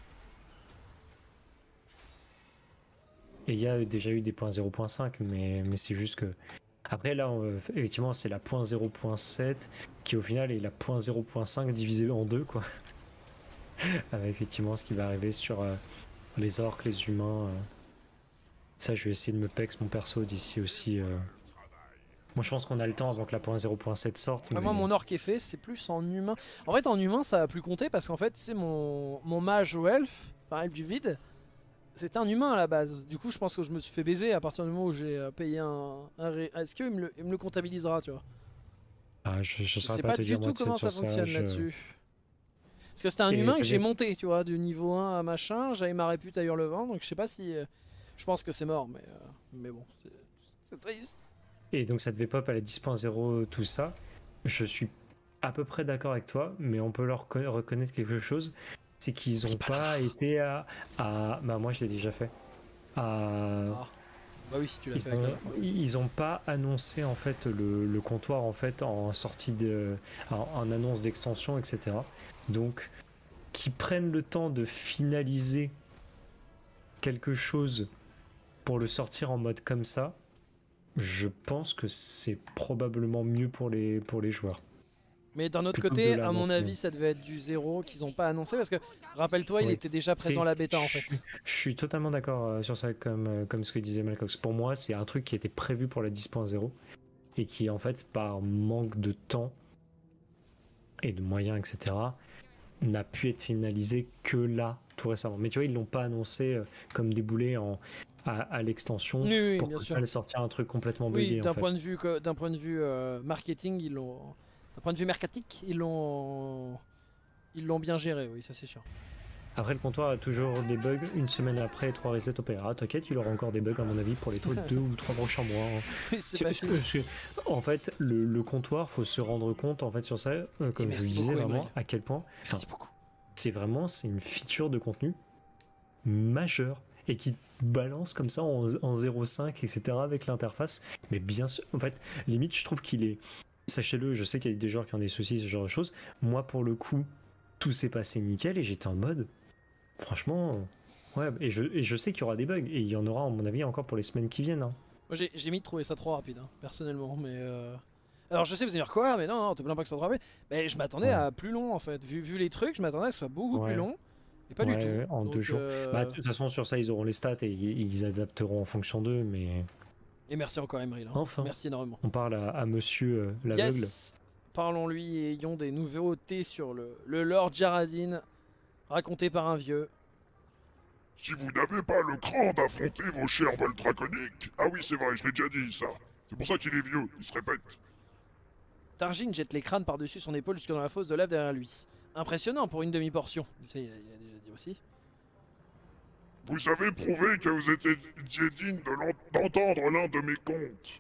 Speaker 2: Et il y a déjà eu des points 0.5, mais c'est juste que... Après, là, effectivement, c'est la point 0.7 qui, au final, est la point 0.5 divisée en deux, quoi. Avec, effectivement, ce qui va arriver sur les orques, les humains. Ça, je vais essayer de me pex mon perso d'ici aussi... Moi je pense qu'on a le temps avant que la point 0.7 sorte.
Speaker 1: Mais... Moi mon orc est fait, c'est plus en humain. En fait en humain ça va plus compter parce qu'en fait c'est mon mage ou elfe, enfin elfe du vide, c'était un humain à la base. Du coup je pense que je me suis fait baiser à partir du moment où j'ai payé Est-ce qu'il me le comptabilisera tu vois?
Speaker 2: Ah, je
Speaker 1: sais
Speaker 2: pas
Speaker 1: pas du tout comment ça fonctionne là-dessus. Parce que c'était un humain que j'ai monté tu vois, du niveau 1 à machin, j'avais ma répute à Hurlevent donc je sais pas si... je pense que c'est mort mais bon c'est triste.
Speaker 2: Et donc ça devait pop à la 10.0 tout ça. Je suis à peu près d'accord avec toi, mais on peut leur reconnaître quelque chose, c'est qu'ils ont pas été à... Bah moi je l'ai déjà fait.
Speaker 1: Bah oui tu l'as fait avec la fois.
Speaker 2: Ils ont pas annoncé en fait le comptoir en fait en sortie en annonce d'extension, etc. Donc qu'ils prennent le temps de finaliser quelque chose pour le sortir en mode comme ça. Je pense que c'est probablement mieux pour les joueurs.
Speaker 1: Mais d'un autre côté, à mon avis, ça devait être du 0 qu'ils n'ont pas annoncé parce que, rappelle-toi, il était déjà présent à la bêta en fait.
Speaker 2: Je suis totalement d'accord sur ça, comme ce que disait Malcox. Pour moi, c'est un truc qui était prévu pour la 10.0 et qui, en fait, par manque de temps et de moyens, etc., n'a pu être finalisé que là, tout récemment. Mais tu vois, ils l'ont pas annoncé comme déboulé à l'extension pour
Speaker 1: bien sûr.
Speaker 2: Aller sortir un truc complètement buggé.
Speaker 1: Oui, d'un point de vue marketing, ils l'ont. D'un point de vue mercatique, ils l'ont bien géré, oui, ça c'est sûr.
Speaker 2: Après, le comptoir a toujours des bugs une semaine après 3 resets opéra. T'inquiète, il aura encore des bugs à mon avis pour les 2 ou 3 prochains mois.
Speaker 1: Oui,
Speaker 2: en fait, le comptoir, faut se rendre compte en fait sur ça, comme je le disais vraiment,
Speaker 1: Emile.
Speaker 2: à quel point.
Speaker 1: Merci beaucoup.
Speaker 2: C'est une feature de contenu majeure et qui balance comme ça en 0.5, etc. avec l'interface. Mais bien sûr, en fait, limite, je trouve qu'il est. Sachez-le, je sais qu'il y a des joueurs qui ont des soucis, ce genre de choses. Moi, pour le coup, tout s'est passé nickel et j'étais en mode. Franchement, ouais, et je sais qu'il y aura des bugs et il y en aura, à mon avis, encore pour les semaines qui viennent. Hein.
Speaker 1: Moi, j'ai mis de trouver ça trop rapide, hein, personnellement, mais. Alors, je sais, vous allez dire quoi, mais non, te plains pas que ce soit trop rapide. Mais je m'attendais à plus long en fait. Vu les trucs, je m'attendais à ce que ce soit beaucoup plus long. Et pas du tout.
Speaker 2: En 2 jours. Bah, de toute façon, sur ça, ils auront les stats et ils adapteront en fonction d'eux, mais.
Speaker 1: Et merci encore Emeril. Hein.
Speaker 2: Enfin,
Speaker 1: merci énormément.
Speaker 2: On parle à monsieur l'aveugle.
Speaker 1: Yes. Parlons-lui et ayons des nouveautés sur le Lord Jaradin, raconté par un vieux.
Speaker 3: Si vous n'avez pas le cran d'affronter vos chers vols draconiques... Ah oui, c'est vrai, je l'ai déjà dit, ça. C'est pour ça qu'il est vieux, il se répète.
Speaker 1: Tarjin jette les crânes par-dessus son épaule jusque dans la fosse de lave derrière lui. Impressionnant pour une demi-portion. Ça, il a déjà dit aussi.
Speaker 3: Vous avez prouvé que vous étiez digne d'entendre l'un de mes contes.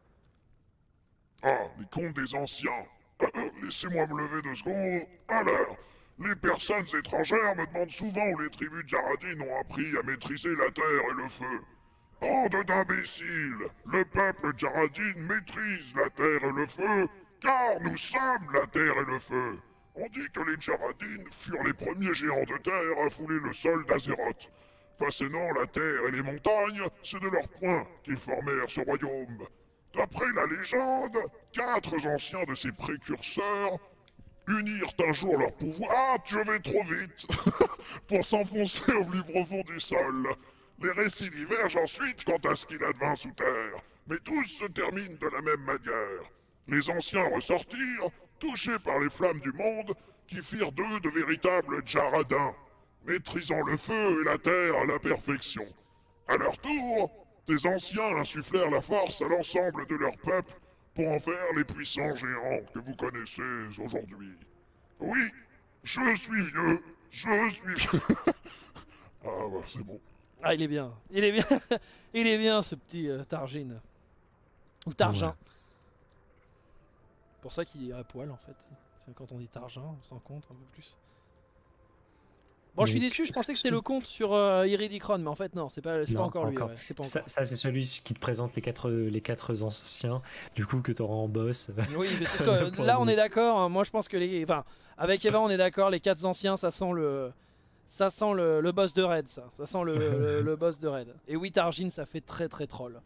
Speaker 3: Ah, les contes des anciens. Laissez-moi me lever 2 secondes. Alors, les personnes étrangères me demandent souvent où les tribus de Jaradin ont appris à maîtriser la terre et le feu. Bande d'imbéciles! Le peuple Jaradin maîtrise la terre et le feu, car nous sommes la terre et le feu. On dit que les Jaradin furent les premiers géants de terre à fouler le sol d'Azeroth. Façonnant la terre et les montagnes, c'est de leurs poings qu'ils formèrent ce royaume. D'après la légende, 4 anciens de ses précurseurs unirent un jour leur pouvoir. Ah, je vais trop vite pour s'enfoncer au plus profond du sol. Les récits divergent ensuite quant à ce qu'il advint sous terre, mais tous se terminent de la même manière. Les anciens ressortirent, touchés par les flammes du monde, qui firent d'eux de véritables Jaradins, maîtrisant le feu et la terre à la perfection. À leur tour, ces anciens insufflèrent la force à l'ensemble de leur peuple pour en faire les puissants géants que vous connaissez aujourd'hui. Oui, je suis vieux, je suis vieux. Ah bah c'est bon.
Speaker 1: Ah, il est bien. Il est bien. Il est bien, ce petit Targin. Ou Targin.
Speaker 2: Ouais.
Speaker 1: Pour ça qu'il est à poil, en fait. C'est quand on dit Targin, on se rend compte un peu plus. Bon, je suis déçu, je pensais que c'était le compte sur Iridicron, mais en fait, non, c'est pas encore lui. Ouais, c'est pas encore.
Speaker 2: Ça c'est celui qui te présente les quatre anciens, du coup, que tu auras en boss.
Speaker 1: Oui, mais c'est ce que, là, on est d'accord. Hein, moi, je pense que enfin, avec Eva, on est d'accord, les 4 anciens, ça sent le. Ça sent le boss de raid, ça. Ça sent le boss de raid. Et oui, Targin, ça fait très très troll.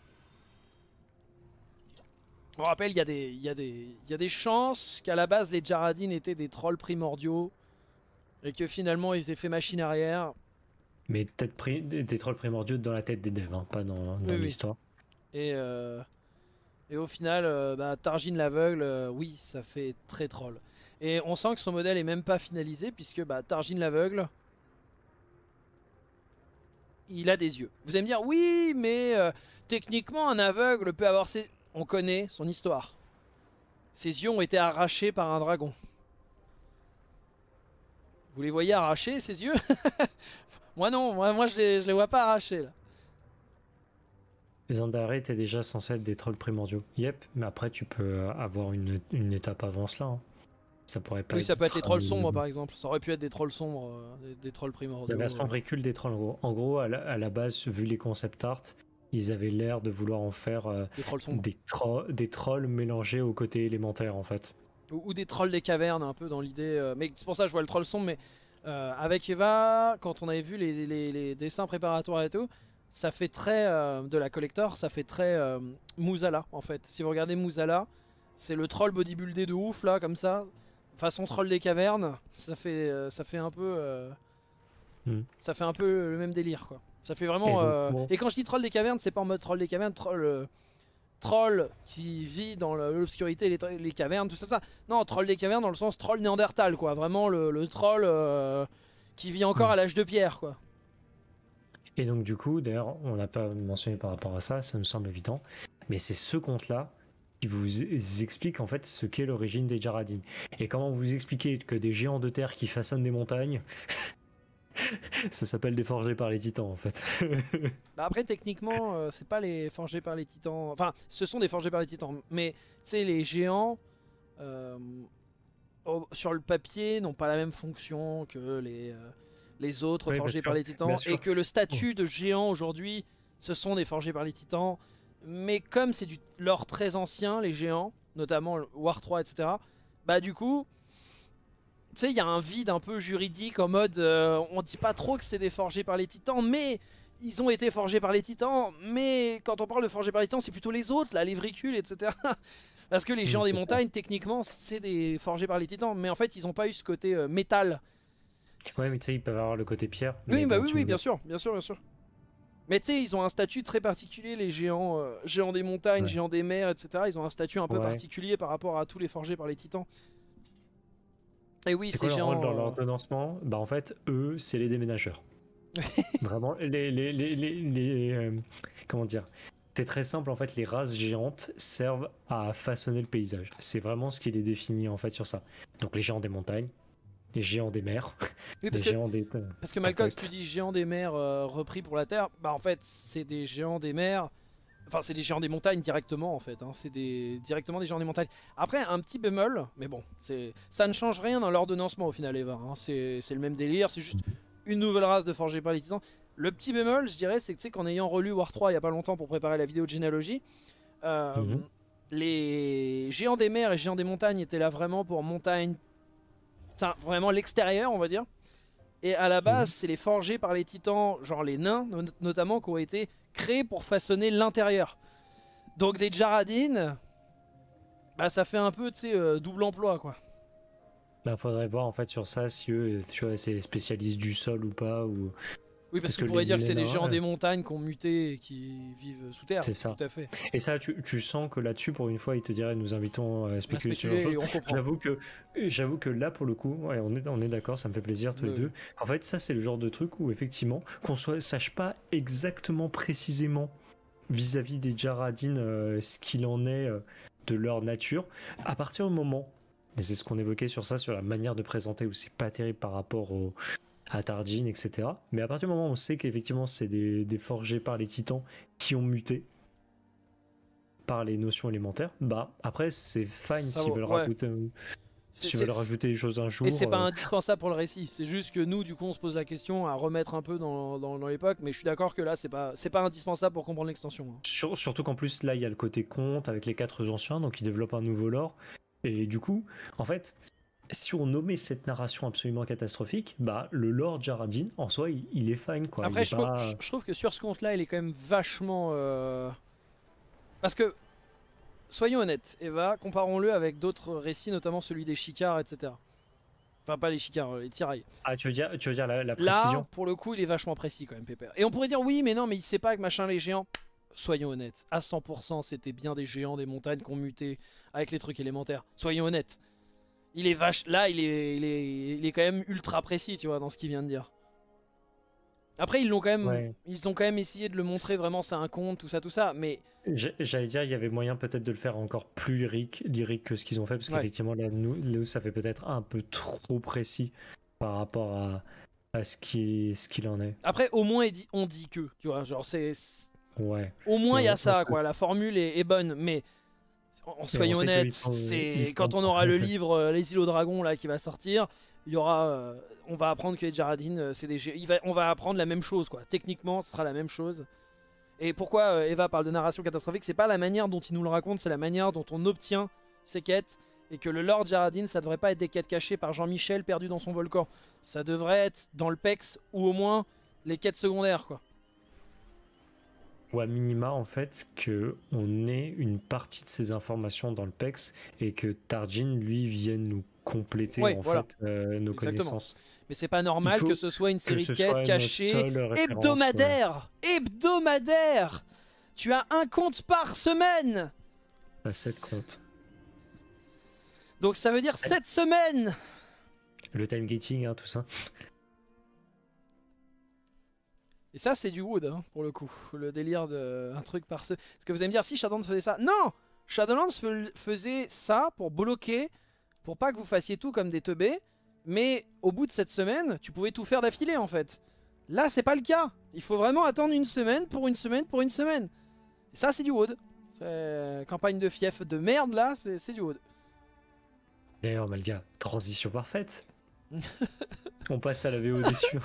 Speaker 1: On rappelle, il y a des chances qu'à la base, les Jaradin étaient des trolls primordiaux. Et que finalement, ils aient fait machine arrière.
Speaker 2: Mais peut-être des trolls primordiaux dans la tête des devs, hein, pas dans
Speaker 1: Oui,
Speaker 2: l'histoire.
Speaker 1: Et au final, Targin l'aveugle, oui, ça fait très troll. Et on sent que son modèle est même pas finalisé, puisque Targin l'aveugle, il a des yeux. Vous allez me dire, oui, mais techniquement, un aveugle peut avoir ses... On connaît son histoire. Ses yeux ont été arrachés par un dragon. Vous les voyez arrachés, ses yeux? Moi non, moi je les vois pas arrachés, là.
Speaker 2: Les Andari étaient déjà censés être des trolls primordiaux. Yep, mais après tu peux avoir une étape avant cela. Hein. Ça pourrait pas
Speaker 1: Oui, ça peut être les trolls sombres par exemple. Ça aurait pu être des trolls sombres, des trolls primordiaux.
Speaker 2: La version précule des trolls, en gros, à la base, vu les concept art, ils avaient l'air de vouloir en faire
Speaker 1: des trolls sombres.
Speaker 2: Des trolls mélangés au côté élémentaire en fait.
Speaker 1: Ou des trolls des cavernes, un peu dans l'idée. Mais c'est pour ça que je vois le troll sombre. Mais avec Eva, quand on avait vu les dessins préparatoires et tout, ça fait très de la collector, ça fait très Mouzala en fait. Si vous regardez Mouzala, c'est le troll bodybuildé de ouf là, comme ça, façon troll des cavernes. Ça fait un peu, ça fait un peu le même délire quoi. Ça fait vraiment. Et quand je dis troll des cavernes, c'est pas en mode troll des cavernes, troll qui vit dans l'obscurité, les cavernes, tout ça. Non, troll des cavernes dans le sens troll néandertal, quoi. Vraiment le troll qui vit encore à l'âge de pierre, quoi.
Speaker 2: Et donc du coup, d'ailleurs, on n'a pas mentionné par rapport à ça, ça me semble évident, mais c'est ce conte-là qui vous explique en fait ce qu'est l'origine des Jaradin. Et comment vous expliquer que des géants de terre qui façonnent des montagnes... Ça s'appelle des forgés par les titans en fait.
Speaker 1: Après techniquement c'est pas les forgés par les titans. Enfin ce sont des forgés par les titans. Mais tu sais les géants sur le papier n'ont pas la même fonction que les autres forgés par les titans. Et que le statut de géant aujourd'hui ce sont des forgés par les titans. Mais comme c'est du lore très ancien les géants, notamment War 3 etc. Bah du coup... Tu sais, il y a un vide un peu juridique en mode on dit pas trop que c'est des forgés par les titans, mais ils ont été forgés par les titans. Mais quand on parle de forgés par les titans, c'est plutôt les autres, là, les vricules, etc. Parce que les géants des montagnes, techniquement, c'est des forgés par les titans. Mais en fait, ils ont pas eu ce côté métal.
Speaker 2: Ouais, mais tu sais, ils peuvent avoir le côté pierre.
Speaker 1: Oui, bah oui, bien sûr, bien sûr, bien sûr. Mais tu sais, ils ont un statut très particulier, les géants, géants des montagnes, géants des mers, etc. Ils ont un statut un peu particulier par rapport à tous les forgés par les titans. Et oui,
Speaker 2: c'est quoi leur rôle dans l'ordonnancement? Bah en fait, eux, c'est les déménageurs. Vraiment, comment dire? C'est très simple en fait, les races géantes servent à façonner le paysage. C'est vraiment ce qui les définit en fait sur ça. Donc les géants des montagnes, les géants des mers,
Speaker 1: Oui,
Speaker 2: les
Speaker 1: parce que,
Speaker 2: géants des
Speaker 1: parce que Malcox, tu
Speaker 2: tempêtes.
Speaker 1: dis géants des mers repris pour la Terre. Bah en fait, c'est des géants des mers. Enfin, c'est des géants des montagnes directement en fait. Hein. C'est directement des géants des montagnes. Après, un petit bémol, mais bon, ça ne change rien dans l'ordonnancement au final, Eva. Hein. C'est le même délire, c'est juste une nouvelle race de forgés par les titans. Le petit bémol, je dirais, c'est que tu sais qu'en ayant relu War 3 il y a pas longtemps pour préparer la vidéo de généalogie, euh,
Speaker 2: Mhm.
Speaker 1: les géants des mers et géants des montagnes étaient là vraiment pour montagne, enfin, vraiment l'extérieur, on va dire. Et à la base,
Speaker 2: Mhm.
Speaker 1: c'est les forgés par les titans, genre les nains notamment, qui ont été créés pour façonner l'intérieur. Donc des Jaradines, bah ça fait un peu, tu sais, double emploi quoi.
Speaker 2: Là, faudrait voir en fait sur ça si eux, tu vois, c'est spécialistes du sol ou pas, ou
Speaker 1: Oui, parce
Speaker 2: parce
Speaker 1: qu'on
Speaker 2: que
Speaker 1: pourrait dire que c'est
Speaker 2: les
Speaker 1: des
Speaker 2: nains,
Speaker 1: géants des montagnes qui ont muté et qui vivent sous terre,
Speaker 2: c'est ça.
Speaker 1: tout à fait.
Speaker 2: Et ça, tu sens que là-dessus, pour une fois, ils te diraient, nous invitons à
Speaker 1: On a
Speaker 2: spéculer sur leur
Speaker 1: spéculé
Speaker 2: chose.
Speaker 1: et on comprend.
Speaker 2: J'avoue que là, pour le coup, ouais, on est d'accord, ça me fait plaisir tous les
Speaker 1: Oui,
Speaker 2: deux. En fait, ça, c'est le genre de truc où effectivement, sache pas exactement précisément vis-à-vis des Jaradines ce qu'il en est de leur nature, à partir du moment, et c'est ce qu'on évoquait sur ça, sur la manière de présenter, où c'est pas terrible par rapport à Tarjin, etc. Mais à partir du moment où on sait qu'effectivement c'est des forgés par les titans qui ont muté par les notions élémentaires, bah après c'est fine
Speaker 1: Ça
Speaker 2: s'ils
Speaker 1: vaut,
Speaker 2: veulent
Speaker 1: ouais.
Speaker 2: rajouter,
Speaker 1: C'est-
Speaker 2: s'ils
Speaker 1: c'est-
Speaker 2: veulent rajouter des choses un
Speaker 1: Et c'est
Speaker 2: jour.
Speaker 1: pas indispensable pour le récit, c'est juste que nous, du coup, on se pose la question à remettre un peu dans l'époque, mais je suis d'accord que là, c'est pas indispensable pour comprendre l'extension. Hein.
Speaker 2: Surtout qu'en plus là il y a le côté conte avec les quatre anciens, donc ils développent un nouveau lore. Et du coup, en fait, si on nommait cette narration absolument catastrophique, bah le lore Jaradin en soi il est fine quoi. Il
Speaker 1: Après,
Speaker 2: est pas.
Speaker 1: je trouve que sur ce compte-là, il est quand même vachement... Parce que, soyons honnêtes, Eva, comparons-le avec d'autres récits, notamment celui des Shikars, etc. Enfin, pas les Shikars, les Tirailles.
Speaker 2: Ah tu veux dire la
Speaker 1: Là,
Speaker 2: précision.
Speaker 1: pour le coup, il est vachement précis quand même, Pépère. Et on pourrait dire, oui, mais non, mais il sait pas que machin, les géants... Soyons honnêtes, à 100%, c'était bien des géants des montagnes qu'on muté avec les trucs élémentaires. Soyons honnêtes. Il est là, il est quand même ultra précis, tu vois, dans ce qu'il vient de dire. Après,
Speaker 2: Ouais.
Speaker 1: ils ont quand même essayé de le montrer vraiment, c'est un conte, tout ça, mais
Speaker 2: J'allais dire, il y avait moyen peut-être de le faire encore plus lyrique que ce qu'ils ont fait, parce
Speaker 1: ouais.
Speaker 2: qu'effectivement, là, nous, ça fait peut-être un peu trop précis par rapport à ce qu'il en est.
Speaker 1: Après, au moins, on dit que, tu vois, genre,
Speaker 2: Ouais.
Speaker 1: au
Speaker 2: Et
Speaker 1: moins, il y a
Speaker 2: on
Speaker 1: ça, quoi, la formule est bonne, mais
Speaker 2: et on
Speaker 1: soyons
Speaker 2: sait
Speaker 1: honnêtes,
Speaker 2: qu'ils sont,
Speaker 1: c'est
Speaker 2: ils sont-
Speaker 1: quand on aura le livre Les îlots dragons, là, qui va sortir, il y aura, on va apprendre que les Jaradines, c'est on va apprendre la même chose, quoi. Techniquement, ce sera la même chose. Et pourquoi Eva parle de narration catastrophique, c'est pas la manière dont il nous le raconte, c'est la manière dont on obtient ces quêtes. Et que le Lord Jaradine, ça devrait pas être des quêtes cachées par Jean-Michel perdu dans son volcan. Ça devrait être dans le PEX ou au moins les quêtes secondaires, quoi.
Speaker 2: ou à minima, en fait, que on ait une partie de ces informations dans le PEX et que Tarjin, lui, vienne nous compléter,
Speaker 1: Ouais,
Speaker 2: en
Speaker 1: voilà,
Speaker 2: fait, nos
Speaker 1: exactement.
Speaker 2: connaissances.
Speaker 1: Mais c'est pas
Speaker 2: Il
Speaker 1: normal que
Speaker 2: faut
Speaker 1: ce soit une
Speaker 2: que
Speaker 1: série de
Speaker 2: ce
Speaker 1: quêtes
Speaker 2: soit notre
Speaker 1: cachées
Speaker 2: seule référence. Ouais.
Speaker 1: hebdomadaire. Hebdomadaire. Tu as un compte par semaine.
Speaker 2: À 7 comptes.
Speaker 1: Donc ça veut dire 7 semaines.
Speaker 2: Le time gating, hein, tout ça.
Speaker 1: Et ça, c'est du wood, hein, pour le coup. Le délire de un truc par ce. Parce que vous allez me dire, si Shadowlands faisait ça. Non, Shadowlands faisait ça pour bloquer, pour pas que vous fassiez tout comme des teubés. Mais au bout de cette semaine, tu pouvais tout faire d'affilée, en fait. Là, c'est pas le cas. Il faut vraiment attendre une semaine pour une semaine pour une semaine. Et ça, c'est du wood. Campagne de fief de merde, là, c'est du wood.
Speaker 2: D'ailleurs, Malga, transition parfaite. On passe à la VO déçue.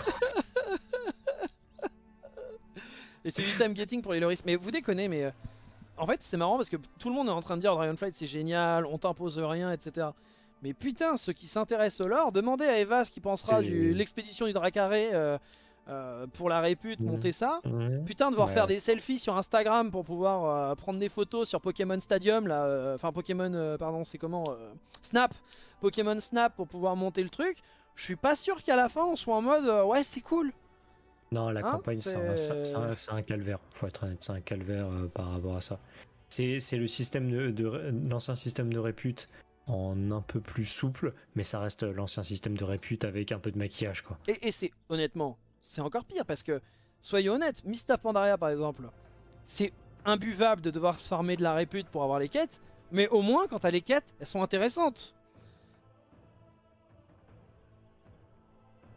Speaker 1: Et c'est du time getting pour les loristes. Mais vous déconnez, mais en fait, c'est marrant parce que tout le monde est en train de dire Dragonflight c'est génial, on t'impose rien, etc. Mais putain, ceux qui s'intéressent au lore, demandez à Eva ce qu'il pensera de l'expédition du Dracaré pour la répute, monter ça. Putain, devoir faire des selfies sur Instagram pour pouvoir prendre des photos sur Pokémon Stadium, là, enfin Pokémon, pardon, c'est comment Snap, Pokémon Snap pour pouvoir monter le truc. Je suis pas sûr qu'à la fin on soit en mode ouais, c'est cool.
Speaker 2: Non, la
Speaker 1: Hein,
Speaker 2: campagne, c'est un calvaire. Faut être honnête, c'est un calvaire par rapport à ça. C'est le système l'ancien système de répute en un peu plus souple, mais ça reste l'ancien système de répute avec un peu de maquillage, quoi.
Speaker 1: Et c'est honnêtement, c'est encore pire parce que, soyons honnêtes, Mist of Pandaria par exemple, c'est imbuvable de devoir se farmer de la répute pour avoir les quêtes, mais au moins quand t'as les quêtes, elles sont intéressantes.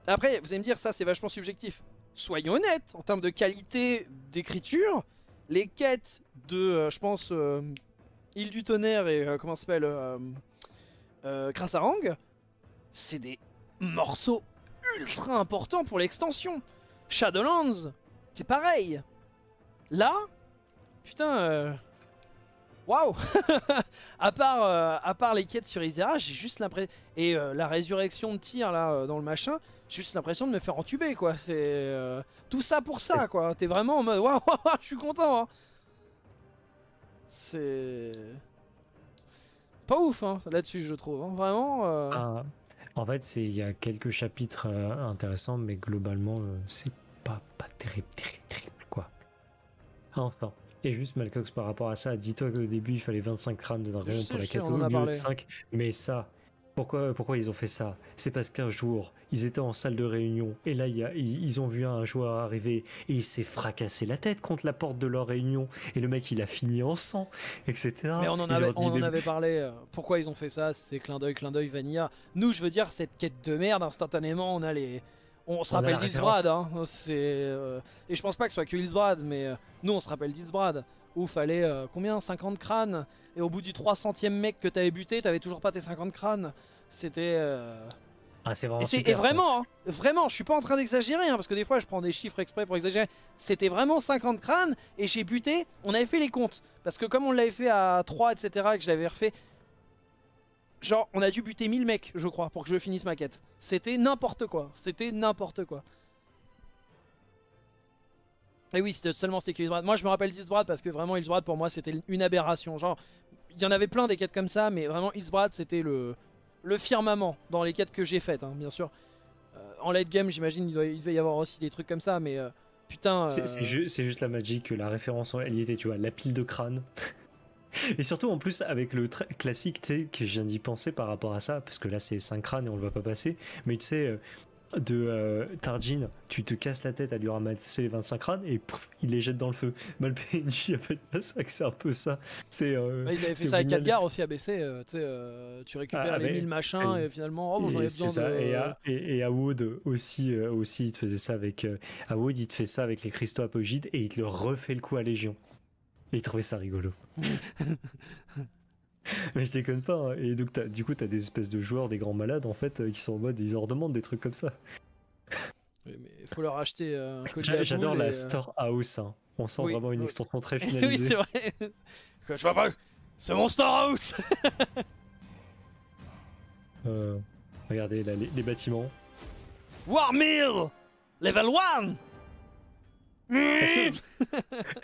Speaker 1: Après, vous allez me dire, ça c'est vachement subjectif. Soyons honnêtes, en termes de qualité d'écriture, les quêtes de, je pense, Île du Tonnerre et comment ça s'appelle Krasarang, c'est des morceaux ultra importants pour l'extension. Shadowlands, c'est pareil. Là, putain, waouh. À part les quêtes sur Isera, j'ai juste l'impression... Et la résurrection de tir là dans le machin, j'ai juste l'impression de me faire entuber quoi. C'est tout ça pour ça quoi. T'es vraiment en mode waouh, je suis content hein. C'est pas ouf hein, là-dessus je trouve hein. Vraiment
Speaker 2: En fait, il y a quelques chapitres intéressants, mais globalement, c'est pas terrible, quoi. Enfin. Et juste Malcox par rapport à ça, dis-toi qu'au début il fallait 25 crânes de dragon pour la quête au lieu de 5. Mais ça, pourquoi ils ont fait ça? C'est parce qu'un jour, ils étaient en salle de réunion et là ils ont vu un joueur arriver et il s'est fracassé la tête contre la porte de leur réunion et le mec il a fini en sang, etc.
Speaker 1: Mais on en avait parlé, pourquoi ils ont fait ça? C'est clin d'œil Vanilla. Nous je veux dire cette quête de merde, instantanément on se rappelle d'Ilsbrad hein. Et je pense pas que ce soit que Ilsbrad, mais nous on se rappelle d'Ilsbrad où fallait combien 50 crânes et au bout du 300e mec que t'avais buté t'avais toujours pas tes 50 crânes. C'était
Speaker 2: c'est vraiment
Speaker 1: et vraiment hein, vraiment je suis pas en train d'exagérer hein, parce que des fois je prends des chiffres exprès pour exagérer. C'était vraiment 50 crânes et j'ai buté, on avait fait les comptes parce que comme on l'avait fait à 3 etc et que je l'avais refait, genre on a dû buter 1000 mecs je crois pour que je finisse ma quête. C'était n'importe quoi, c'était n'importe quoi. Et oui, c'était seulement c'était Ilsbrad. Moi je me rappelle d'Ilsbrad parce que vraiment Ilsbrad pour moi c'était une aberration. Genre, il y en avait plein des quêtes comme ça, mais vraiment Ilsbrad c'était le firmament dans les quêtes que j'ai faites, hein, bien sûr. En late game j'imagine il devait y avoir aussi des trucs comme ça, mais putain...
Speaker 2: C'est juste la magie que la référence elle y était, tu vois, la pile de crâne. Et surtout en plus avec le classique, tu sais, que je viens d'y penser par rapport à ça, parce que là c'est 5 crânes et on le voit pas passer, mais tu sais... de Tarjin, tu te casses la tête à lui ramasser les 25 crânes et pouf, il les jette dans le feu. Mal PNJ a fait ça, c'est un peu ça.
Speaker 1: Ils avaient fait ça avec Khadgar aussi ABC, tu récupères les 1000 machins et finalement, oh bon, j'en ai besoin
Speaker 2: ça.
Speaker 1: de...
Speaker 2: Et Awood aussi, il te faisait ça avec... Awood, il te fait ça avec les cristaux apogides et il te le refait le coup à Légion. Et il trouvait ça rigolo. Mais je déconne pas, hein. Et donc du coup t'as des espèces de joueurs, des grands malades en fait, qui sont en mode, ils en redemandent des trucs comme ça.
Speaker 1: Oui mais il faut leur acheter un colis.
Speaker 2: J'adore la Storehouse, hein. On sent vraiment une extension très finalisée.
Speaker 1: Oui c'est vrai. Je vois pas, c'est mon Storehouse.
Speaker 2: Regardez là, les bâtiments.
Speaker 1: Warmill Level 1.